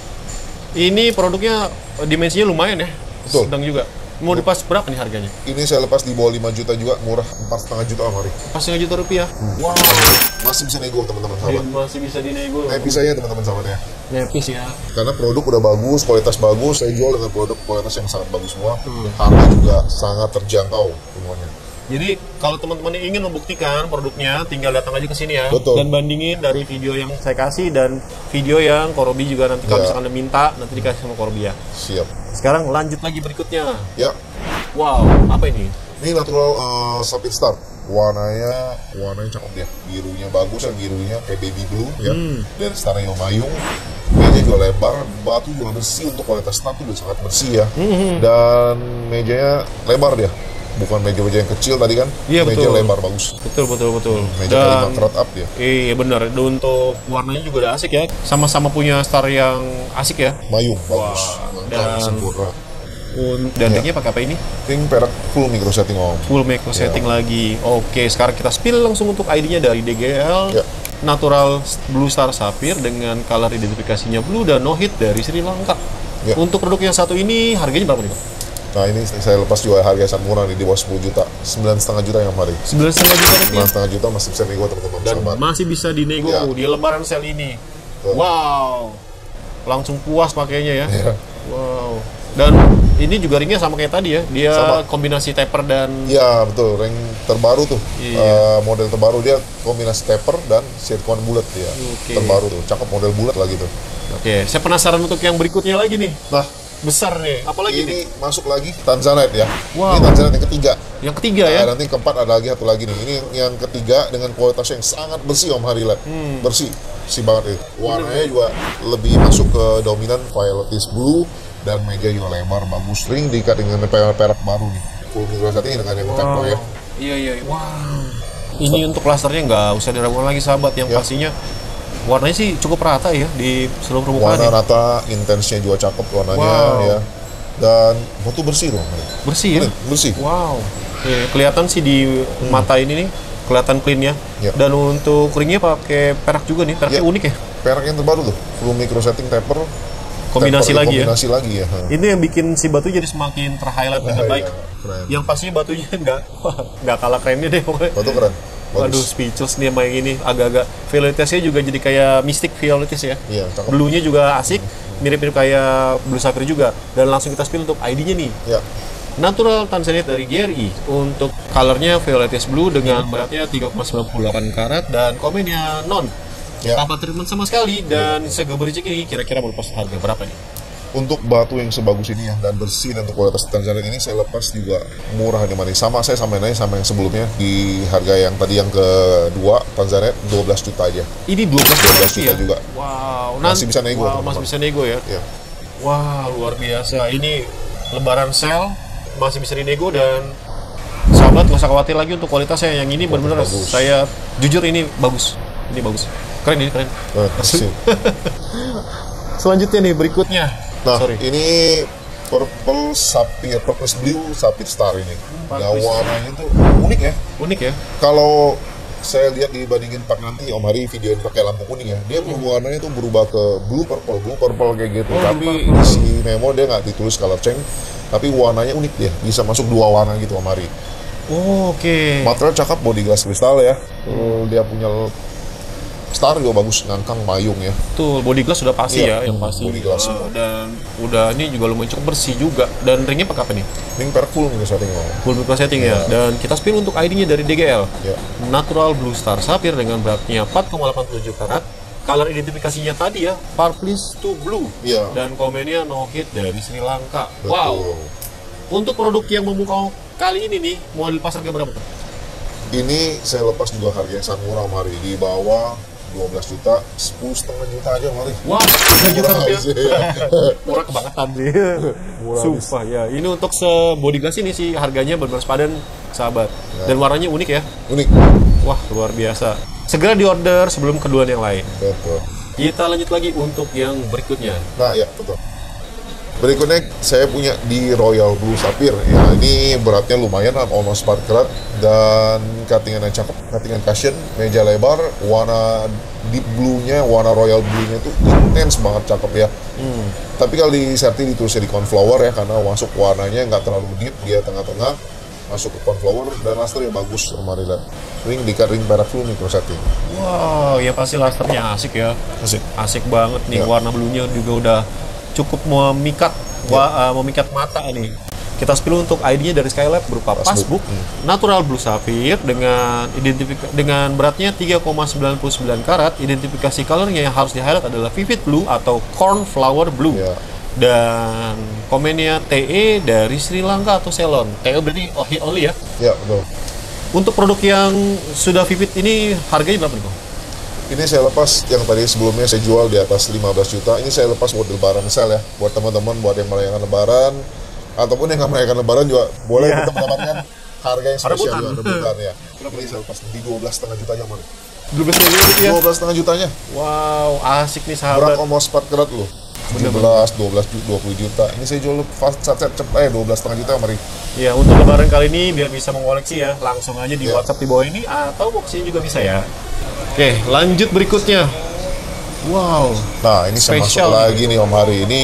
Ini produknya dimensinya lumayan ya. Betul. Sedang juga. Mau dipas berapa nih harganya? Ini saya lepas di bawah 5 juta juga, murah 4,5 juta kemarin. Pas 5 juta rupiah. Wow. Masih bisa nego teman-teman sahabat. Masih bisa dinego. Nepis aja teman-teman sahabat ya. Nepis ya. Karena produk udah bagus, kualitas bagus, saya jual dengan produk kualitas yang sangat bagus semua. Harga juga sangat terjangkau semuanya. Jadi kalau teman-teman ingin membuktikan produknya, tinggal datang aja ke sini ya. Betul. Dan bandingin dari video yang saya kasih dan video yang Korobi juga nanti kalau Ya. misalkan Anda minta, nanti dikasih sama Korobi ya. Siap. Sekarang lanjut lagi berikutnya. Ya, Wow, apa ini? ini natural Sapphire Star. Warnanya cakep dia. Birunya bagus, yang birunya kayak baby blue ya. Dan Starnya mayung. Meja juga lebar, batu juga bersih, untuk kualitas star juga sangat bersih ya. Dan mejanya lebar dia. Bukan meja-meja yang kecil tadi kan. Iya, Meja betul. lebar bagus. Betul. Meja kali 5 karat up dia. Iya benar. Dan untuk warnanya juga udah asik ya. Sama-sama punya star yang asik ya. Mayung bagus. dan- Mantap, sempurna. Dan ringnya pakai apa ini? Ring perak full micro setting om. Full macro setting lagi. Oke, sekarang kita spill langsung untuk ID-nya dari DGL. Ya. Natural Blue Star Sapphire dengan color identifikasinya blue dan no hit dari Sri Lanka. Ya. Untuk produk yang satu ini harganya berapa nih Pak? Nah ini saya lepas juga harga sangat murah nih, di bawah 10 juta, 9,5 juta yang kemarin. 9,5 juta rupiah. 9,5 juta masih bisa nego teman-teman Dan sahabat. masih bisa dinego Ya. di lebaran sale ini. Betul. Wow. Langsung puas pakainya ya. Ya. Wow. Dan ini juga ringnya sama kayak tadi ya. Dia Sama. kombinasi taper dan Iya betul, ring terbaru tuh. Iya. Model terbaru dia kombinasi taper dan sirkon bulat dia. Oke. Terbaru tuh, cakep model bulat lagi tuh. Oke, saya penasaran untuk yang berikutnya lagi nih. Nah, Besar nih. Apalagi ini nih? masuk lagi Tanzanite ya. Wow. Ini Tanzanite yang ketiga. Yang ketiga ya. Nah, nanti yang keempat ada lagi satu lagi nih. Ini yang ketiga dengan kualitas yang sangat bersih Om Harilat. Bersih banget itu. Warnanya juga lebih masuk ke dominan violetish blue dan meja juga lebar bagus. Ring diikat dengan perak baru nih. Full micro setting dengan yang tempo ya. Iya. Wow. Ini untuk klasternya nggak usah diragukan lagi sahabat. Yang Ya. pastinya warnanya sih cukup rata ya di seluruh permukaan. Warna ya. rata, intensnya juga cakep warnanya Wow. ya. Dan batu bersih loh. Bersih ya. Bersih. Wow. Kelihatan sih di mata ini nih kelihatan clean ya. Ya. Dan untuk ringnya pakai perak juga nih, peraknya Ya. unik ya. Perak yang terbaru tuh, full micro setting taper. Kombinasi Taper lagi ya. Kombinasi lagi ya. Ini yang bikin si batu jadi semakin terhighlight dengan baik. Keren. Yang pastinya batunya nggak kalah kerennya deh pokoknya. Batu keren. Waduh, Bagus. speechless nih sama yang ini. Agak-agak violetasnya juga jadi kayak mystic violetas ya. Iya, cakep. Blue-nya juga asik, mirip-mirip kayak blue sapphire juga. Dan langsung kita spill untuk ID-nya nih. Ya. Natural Tanzanite dari GRI. Untuk colornya violetas blue dengan beratnya 3,98 karat dan komennya non. Ya. Tanpa treatment sama sekali dan segebericik ini kira-kira melepas harga berapa nih? Untuk batu yang sebagus ini ya dan bersih dan untuk kualitas Tanzanite ini saya lepas juga murah nih Mari. Sama saya samain aja sama yang sebelumnya di harga yang tadi yang kedua Tanzanite 12 juta aja. Ini 12 12 juta ya? juga. Wow, Masih bisa nego, Wow, teman-teman. masih bisa nego ya. Ya. Wah, luar biasa. Ini lebaran sale masih bisa dinego dan sahabat nggak usah khawatir lagi untuk kualitasnya. Yang ini benar-benar bagus. saya jujur ini bagus. Ini bagus. Keren ini, keren. Kasih. Selanjutnya nih berikutnya. Nah, Sorry. ini purple sapphire, purple blue sapphire star ini. Nah, warnanya tuh unik ya. Unik ya. Kalau saya lihat dibandingin Pak nanti Om Hari videoin pakai lampu kuning ya, dia warnanya tuh berubah ke blue purple kayak gitu. Tapi di si memo dia nggak ditulis color change, tapi warnanya unik dia, bisa masuk dua warna gitu Om Hari. Oh, oke. Material cakep, body glass kristal ya. Dia punya star juga bagus, ngangkang mayung ya. Tuh, body glass sudah pasti Iya, ya, yang pasti. body glass semua. Dan udah ini juga lumayan cukup bersih juga. Dan ringnya pakai apa nih? Ring perak full nih setting Om. Full micro setting ya. Dan kita spill untuk ID-nya dari DGL. Ya. Natural Blue Star Sapphire dengan beratnya 4,87 karat. Color identifikasinya tadi ya, Purplish to Blue. Iya. Dan komennya no hit dari Sri Lanka. Betul. Wow. Untuk produk yang memukau kali ini nih, mau dilepas harga berapa? Ini saya lepas juga harga yang sangat murah Om Hari, di bawah 12 juta, 10,5 juta aja Om Hari. Wah, 3 juta Murah rupiah. sih, ya. Murah kebangetan sih. Murah Sumpah ya. Ini untuk body glass ini sih harganya benar-benar sepadan, sahabat. Dan warnanya unik ya. Unik. Wah, luar biasa. Segera diorder sebelum keduluan yang lain. Betul. Kita lanjut lagi untuk yang berikutnya. Nah ya betul. Berikutnya saya punya di Royal Blue Sapphire. Ya ini beratnya lumayan, almost 4 karat dan cuttingan yang cakep, cuttingan cushion, meja lebar, warna deep blue-nya, warna royal blue-nya itu intens banget, cakep ya. Tapi kalau di serti ditulisnya di cornflower ya, karena masuk warnanya nggak terlalu deep, dia tengah-tengah, masuk ke cornflower dan luster yang bagus kemarin lihat. Ring ring perak full micro setting. Wow, ya pasti lasternya asik ya. Asik. Asik banget nih, Ya. warna bluenya juga udah cukup memikat, memikat mata nih. Kita spill untuk ID-nya dari Skylab berupa passbook, Natural Blue Sapphire dengan beratnya 3,99 karat. Identifikasi colornya yang harus di-highlight adalah Vivid Blue atau Cornflower Blue. Ya. Dan komennya TE dari Sri Lanka atau Ceylon. TE berarti oli ya. Ya betul. Untuk produk yang sudah vivid ini harganya berapa nih Bang? Ini saya lepas yang tadi sebelumnya saya jual di atas 15 juta. Ini saya lepas buat lebaran sale ya. Buat teman-teman, buat yang merayakan lebaran ataupun yang nggak merayakan lebaran juga boleh Iya. kita mendapatkan harga yang spesial Rebutan. juga, rebutan ya. Ini saya lepas di 12,5 juta aja mana? 12 ya. 12,5 jutanya. Wow, asik nih Berat sahabat. almost 4 karat loh. 17, 12, 20 juta. Ini saya jual fast cepet 12,5 juta mari. Ya, untuk lebaran kali ini biar bisa mengoleksi ya, langsung aja di Iya. WhatsApp di bawah ini atau boxnya juga bisa ya. Oke, lanjut berikutnya. Wow, Nah, ini saya masuk Spesial lagi nih Om Hari. Ini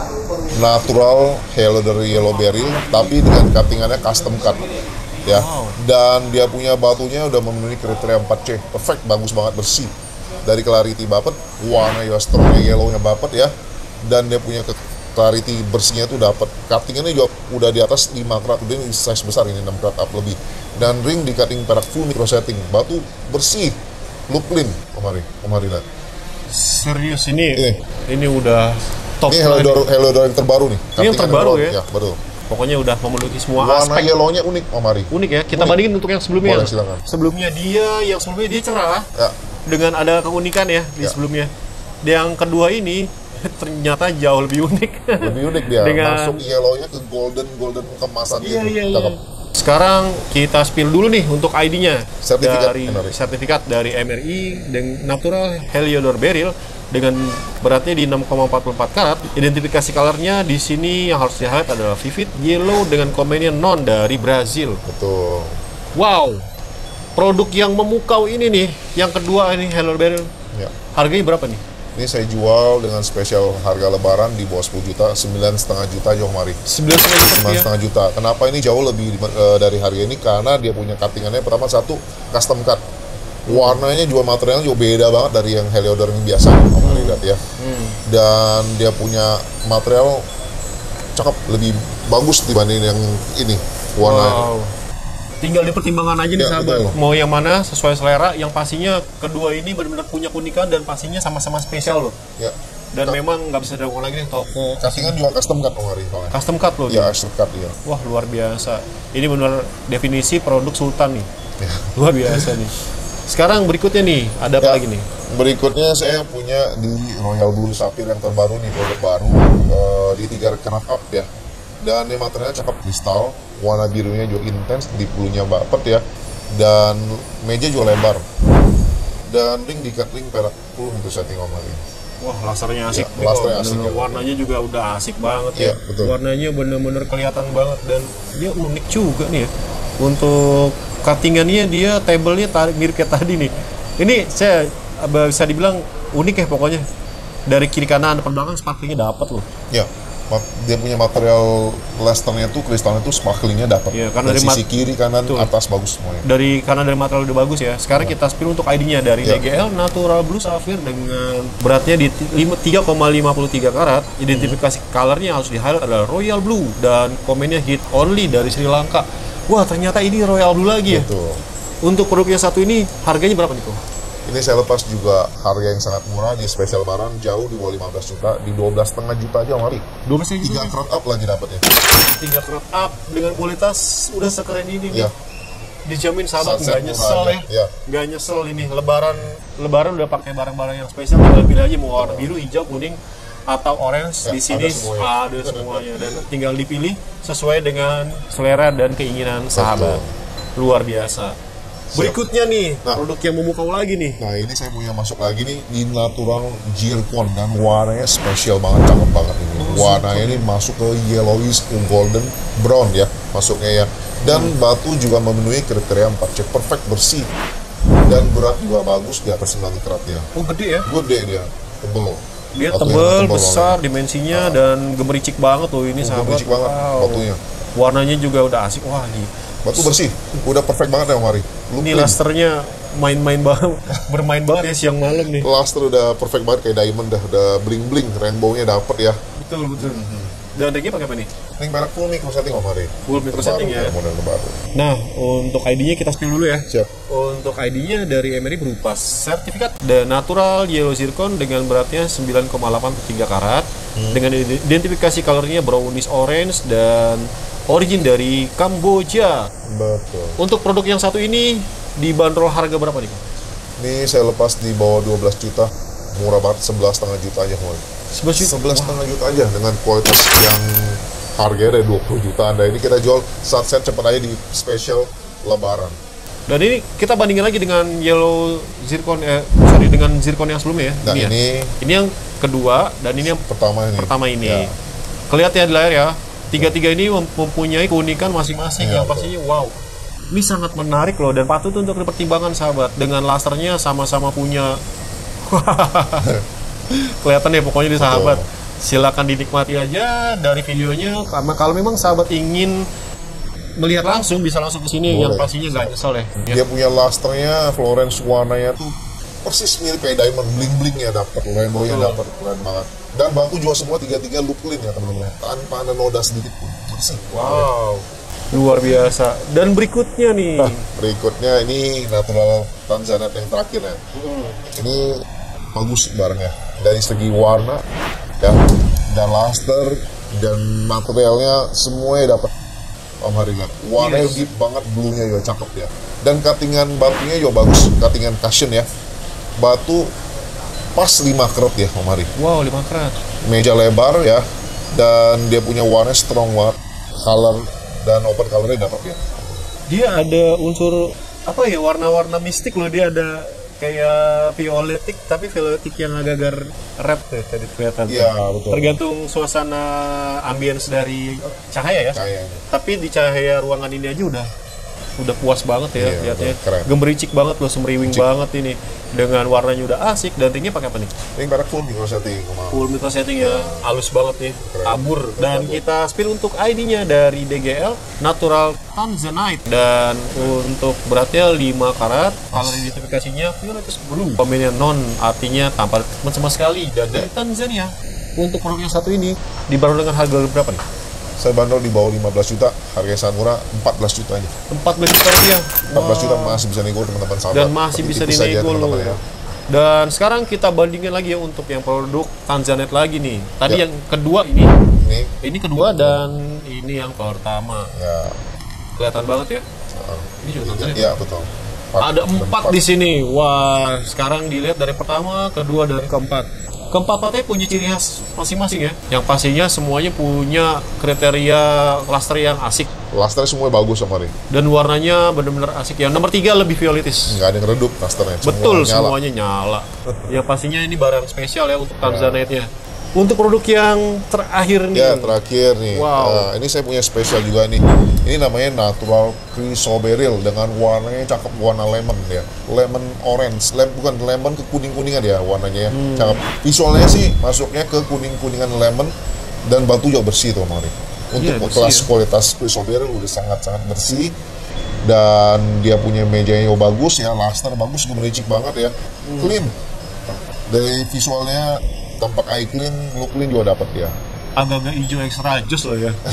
natural Hello dari Yellow Beryl, tapi dengan cuttingannya custom cut. Ya, dan dia punya batunya udah memenuhi kriteria 4C, perfect, bagus banget, bersih. Dari clarity dapet, warna ya strongnya yellownya dapet ya, dan dia punya clarity bersihnya tuh dapet. Cuttingannya juga udah di atas 5 karat, udah ini size besar ini 6 karat up lebih. Dan ring di cutting perak full micro setting, batu bersih, look clean, Om Hari lihat. serius ini. Ini. Ini udah top. Ini banget. Hello Door yang terbaru nih. Ini yang terbaru ya? Ya, betul. Pokoknya udah memenuhi semua Warna aspek. yellownya unik, Om Hari. Unik ya. Kita Unik. bandingin untuk yang sebelumnya. Boleh, silakan. Sebelumnya yang sebelumnya dia cerah Ya, dengan ada keunikan ya di Ya. sebelumnya. Yang kedua ini ternyata jauh lebih unik. lebih unik dia. Dengan- Masuk yellownya ke golden kemasan Iya, gitu. iya, iya. Cakep. Sekarang kita spill dulu nih untuk ID-nya Sertifikat dari MRI. sertifikat dari MRI dengan Natural Heliodor Beryl dengan beratnya di 6,44 karat. Identifikasi colornya di sini yang harus di-highlight adalah Vivid Yellow dengan komennya non dari Brazil. Betul. Wow, produk yang memukau ini nih, yang kedua ini Hello Beryl. Ya. Harganya berapa nih? Ini saya jual dengan spesial harga lebaran di bawah 10 juta, 9,5 juta aja kemarin. 9,5 juta. Kenapa ini jauh lebih dari harga ini? Karena dia punya cuttingannya pertama satu custom cut. Warnanya juga materialnya juga beda banget dari yang Heliodor yang biasa, lihat ya. Dan dia punya material cakep, lebih bagus dibanding yang ini warnanya. Wow. Tinggal dipertimbangkan aja nih Ya, sahabat, betul. mau yang mana sesuai selera. Yang pastinya kedua ini benar-benar punya keunikan dan pastinya sama-sama spesial loh. Ya. Dan memang nggak bisa diragukan lagi nih toko Cuttingan juga custom cut kemarin. custom cut loh. Ya, dia. custom cut ya. Wah luar biasa. Ini benar definisi produk sultan nih. Ya. Luar biasa nih. Sekarang berikutnya nih, ada apa Ya. lagi nih? Berikutnya saya punya di Royal Blue Sapphire yang terbaru nih, produk baru di 3 karat up ya. Dan ini materialnya cakep, kristal, warna birunya juga intens, di bulunya bapet ya. Dan meja juga lebar. Dan ring diikat ring perak 10 untuk setting online. Wah lasernya asik. Ya, nih, lasernya kok. asik, Bener-bener ya. warnanya juga udah asik banget ya. Iya, betul. Warnanya bener-bener kelihatan banget dan dia unik juga nih ya. Untuk cuttingannya dia table-nya mirip kayak tadi nih. Ini saya bisa dibilang unik ya pokoknya. Dari kiri kanan depan belakang sparklingnya dapat loh. Ya, dia punya material lusternya tuh, kristalnya tuh sparklingnya dapat. Iya, karena dari dari sisi kiri, kanan, Betul. atas bagus semuanya. Karena dari material udah bagus ya. Sekarang kita spill untuk ID-nya dari Ya. DGL Natural Blue Sapphire dengan beratnya di 3,53 karat. Identifikasi colornya harus di-highlight adalah Royal Blue dan komennya hit only dari Sri Lanka. Wah, ternyata ini Royal Blue lagi ya. Betul. Untuk produk yang satu ini harganya berapa nih, Ko? Ini saya lepas juga harga yang sangat murah di spesial barang jauh di bawah 15 juta, di 12,5 juta aja mari. 12 ribu. 3 karat up lagi dapatnya. 3 karat up dengan kualitas udah sekeren ini nih. Ya. Dijamin sahabat Sunset nggak nyesel murah ya. aja. Ya. Nggak nyesel ini lebaran udah pakai barang-barang yang spesial, tinggal pilih aja mau warna biru, hijau, kuning atau orange. Ya, Di sini ada semuanya dan tinggal dipilih sesuai dengan selera dan keinginan sahabat. Luar biasa. Berikutnya nih, Nah. produk yang memukau lagi nih. Nah ini saya punya masuk lagi nih di natural zircon dan warnanya spesial banget, cakep banget ini. Warnanya ini masuk ke yellowish golden brown ya masuknya ya. Dan batu juga memenuhi kriteria 4C, perfect bersih. Dan berat juga bagus di atas 9 karat ya. Oh gede ya? Gede dia, tebel. Dia Batunya tebel, tebel besar banget. dimensinya dan gemericik banget loh ini sahabat. Gemericik banget batunya. Warnanya juga udah asik. Wah nih. Batu bersih, udah perfect banget ya Mari. Ini lusternya main-main banget, bermain banget ya siang malam nih. Luster udah perfect banget kayak diamond dah, udah bling-bling, rainbow-nya dapet ya. Betul. Dan ringnya pakai apa nih? Ring perak full micro setting Om Mari. Full micro setting ya. Model terbaru. Nah, untuk ID-nya kita spill dulu ya. Siap. Untuk ID-nya dari Emery berupa sertifikat The Natural Yellow Zircon dengan beratnya 9,83 karat dengan identifikasi colornya brownish orange dan origin dari Kamboja. Betul. Untuk produk yang satu ini dibanderol harga berapa nih? Ini saya lepas di bawah 12 juta, murah banget, 11,5 juta aja Om. 11,5 juta aja dengan kualitas yang harganya dari 20 juta Anda. Ini kita jual saat set cepat aja di special lebaran. Dan ini kita bandingin lagi dengan Yellow Zircon, dengan Zircon yang sebelumnya ya. Nah ya. Ini yang kedua dan ini yang pertama ini. ini. Ya. Kelihatan ya di layar ya. Tiga-tiga ini mempunyai keunikan masing-masing Ya, yang pastinya wow. Ini sangat menarik loh dan patut untuk dipertimbangkan sahabat. Dengan lasernya sama-sama punya kelihatan ya pokoknya di sahabat. Silakan dinikmati aja dari videonya karena kalau memang sahabat ingin melihat langsung bisa langsung ke sini yang pastinya nggak nyesel ya. Dia punya lusternya, Florence warnanya tuh persis mirip kayak diamond, bling-blingnya dapat, rainbow-nya dapat, keren banget. Dan bangku juga semua tiga-tiga look clean ya teman-teman, tanpa ada noda sedikit pun, bersih. Wow, luar biasa. Dan berikutnya nih, Berikutnya ini natural Tanzanite yang terakhir ya. Ini bagus barangnya dari segi warna ya, dan luster dan materialnya semuanya dapat. Om Hari lihat, warnanya deep banget, blue-nya juga cakep ya. Dan cuttingan batunya juga bagus, cuttingan cushion ya. Batu pas 5 karat ya Om Hari. wow 5 karat. Meja lebar ya, dan dia punya warna strong banget, color dan open colornya dapat ya. Dia ada unsur apa ya, warna-warna mistik loh. Dia ada kayak violetik tapi violetik yang agak-agak red tuh tadi kelihatan. Iya, betul. Tergantung suasana ambience dari cahaya ya. Kayaknya. Tapi di cahaya ruangan ini aja udah udah puas banget ya Iya, lihatnya. keren. Gemericik banget loh, semeriwing banget ini. Dengan warnanya udah asik dan ringnya pakai apa nih? Ini merek full micro setting. Full micro setting ya, halus banget nih, tabur. Dan kita spill untuk ID-nya dari DGL Natural Tanzanite, dan untuk beratnya 5 karat. Color identifikasinya violet blue. Pemilihan non artinya tanpa treatment sama sekali, dan dari Tanzania. Untuk produk yang satu ini dibanderol dengan harga berapa nih? Saya bandrol di bawah 15 juta, harganya sangat murah, 14 juta aja. 14 juta rupiah. 14 juta masih bisa nego teman-teman sahabat. Dan masih bisa Tipis aja, dinego teman-teman, loh. ya. Dan sekarang kita bandingin lagi ya untuk yang produk Tanzanite lagi nih. Tadi Ya. yang kedua ini. Ini Kedua dan ini yang pertama. ya, Kelihatan banget ya. Ini juga Tanzanite. ya betul. Ada 4 di sini. Wah, sekarang dilihat dari pertama, kedua, dan keempat. Keempat-empatnya punya ciri khas masing-masing ya. Yang pastinya semuanya punya kriteria cluster yang asik. Laster semua bagus sama nih. Dan warnanya benar-benar asik. Yang nomor 3 lebih violetis. Nggak ada yang redup lasternya. Betul, nyala. semuanya nyala. Ya pastinya ini barang spesial ya untuk Tanzanite-nya. Untuk produk yang terakhir nih. Ya, terakhir nih. Wow. Ini saya punya spesial juga nih. Ini namanya Natural Chrysoberyl dengan warnanya cakep, warna lemon ya. Lemon orange, bukan lemon ke kuning-kuningan ya warnanya ya. Cakep. Visualnya sih masuknya ke kuning-kuningan lemon dan batu juga bersih tuh Mari. Untuk Iya, kelas bersih, kualitas Chrysoberyl udah sangat-sangat bersih. Dan dia punya mejanya juga bagus ya, laster bagus, gemericik banget ya. Clean. Dari visualnya tampak eye clean, look clean juga dapat ya. Agak-agak hijau extra jus loh ya.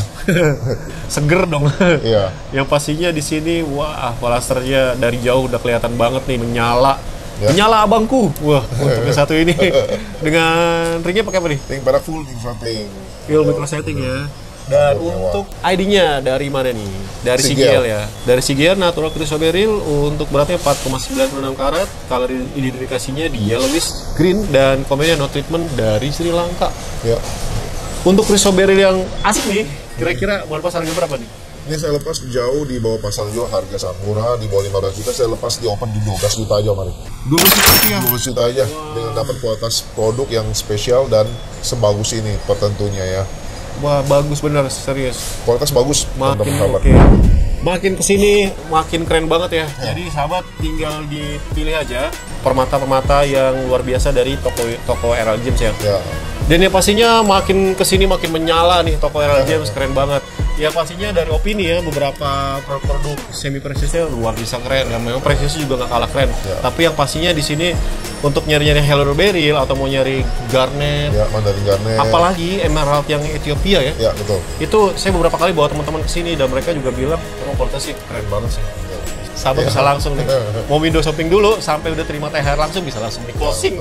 Seger dong. Iya. Yang pastinya di sini, wah, polasternya dari jauh udah kelihatan banget nih, menyala. Ya. Menyala abangku. Wah, untuk yang satu ini dengan ringnya pakai apa nih? Ring pada full infrating. Full micro setting ya. Dan untuk ID-nya dari mana nih? Dari Sigel ya. Dari Sigel Natural Chrysoberyl untuk beratnya 4,96 karat. Color identifikasinya di yellowish green dan komennya no treatment dari Sri Lanka. Ya. Untuk Chrysoberyl yang asik nih, kira-kira mau lepas harga berapa nih? Ini saya lepas jauh di bawah pasar juga, harga sangat murah, di bawah 15 juta. Saya lepas di open di 12 juta aja Mari. 12 juta rupiah. 12 juta aja dengan dapat kualitas produk yang spesial dan sebagus ini tentunya ya. Wah, bagus bener, serius. Kualitas bagus, Makin teman-teman sahabat. oke. Makin kesini makin keren banget ya. Jadi sahabat tinggal dipilih aja permata-permata yang luar biasa dari toko Eral James ya. Ya. Dan ya pastinya makin kesini makin menyala nih toko Eral James, keren banget. Ya pastinya dari opini ya, beberapa produk semi presisnya luar biasa keren. Yang memang presisnya juga nggak kalah keren. Ya. Tapi yang pastinya di sini untuk nyari-nyari Hello Beryl atau mau nyari garnet, Ya, Mandarin Garnet. apalagi emerald yang Ethiopia ya. Ya, betul. Itu saya beberapa kali bawa teman-teman ke sini dan mereka juga bilang, "Oh, kualitasnya keren banget sih." Sahabat bisa langsung nih. Mau window shopping dulu sampai udah terima THR langsung bisa langsung di closing.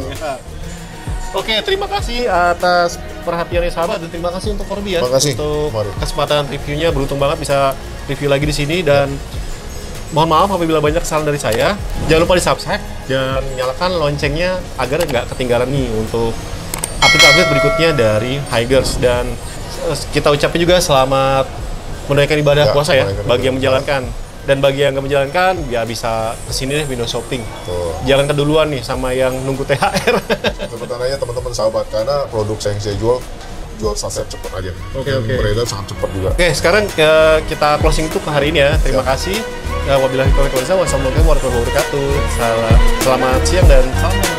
Oke, terima kasih atas perhatiannya sahabat dan terima kasih untuk Corby ya. Terima kasih. Untuk Mari. kesempatan reviewnya, beruntung banget bisa review lagi di sini dan mohon maaf apabila banyak kesalahan dari saya. Jangan lupa di-subscribe dan nyalakan loncengnya agar nggak ketinggalan nih untuk update-update berikutnya dari Higers. Dan kita ucapkan juga selamat menunaikan ibadah Ya, puasa ya menunaikan bagi yang ibadah. menjalankan. Dan bagi yang nggak menjalankan, ya bisa kesini deh window shopping. Tuh. Jangan keduluan nih sama yang nunggu THR. Cepetan aja teman-teman sahabat, karena produk yang saya jual saset cepet aja. Oke, Dan oke. beredar sangat cepat juga. Oke, sekarang kita closing untuk hari ini ya. Terima kasih. Wabillahi taufiq wal hidayah. Wassalamualaikum warahmatullahi wabarakatuh. Selamat siang dan salam.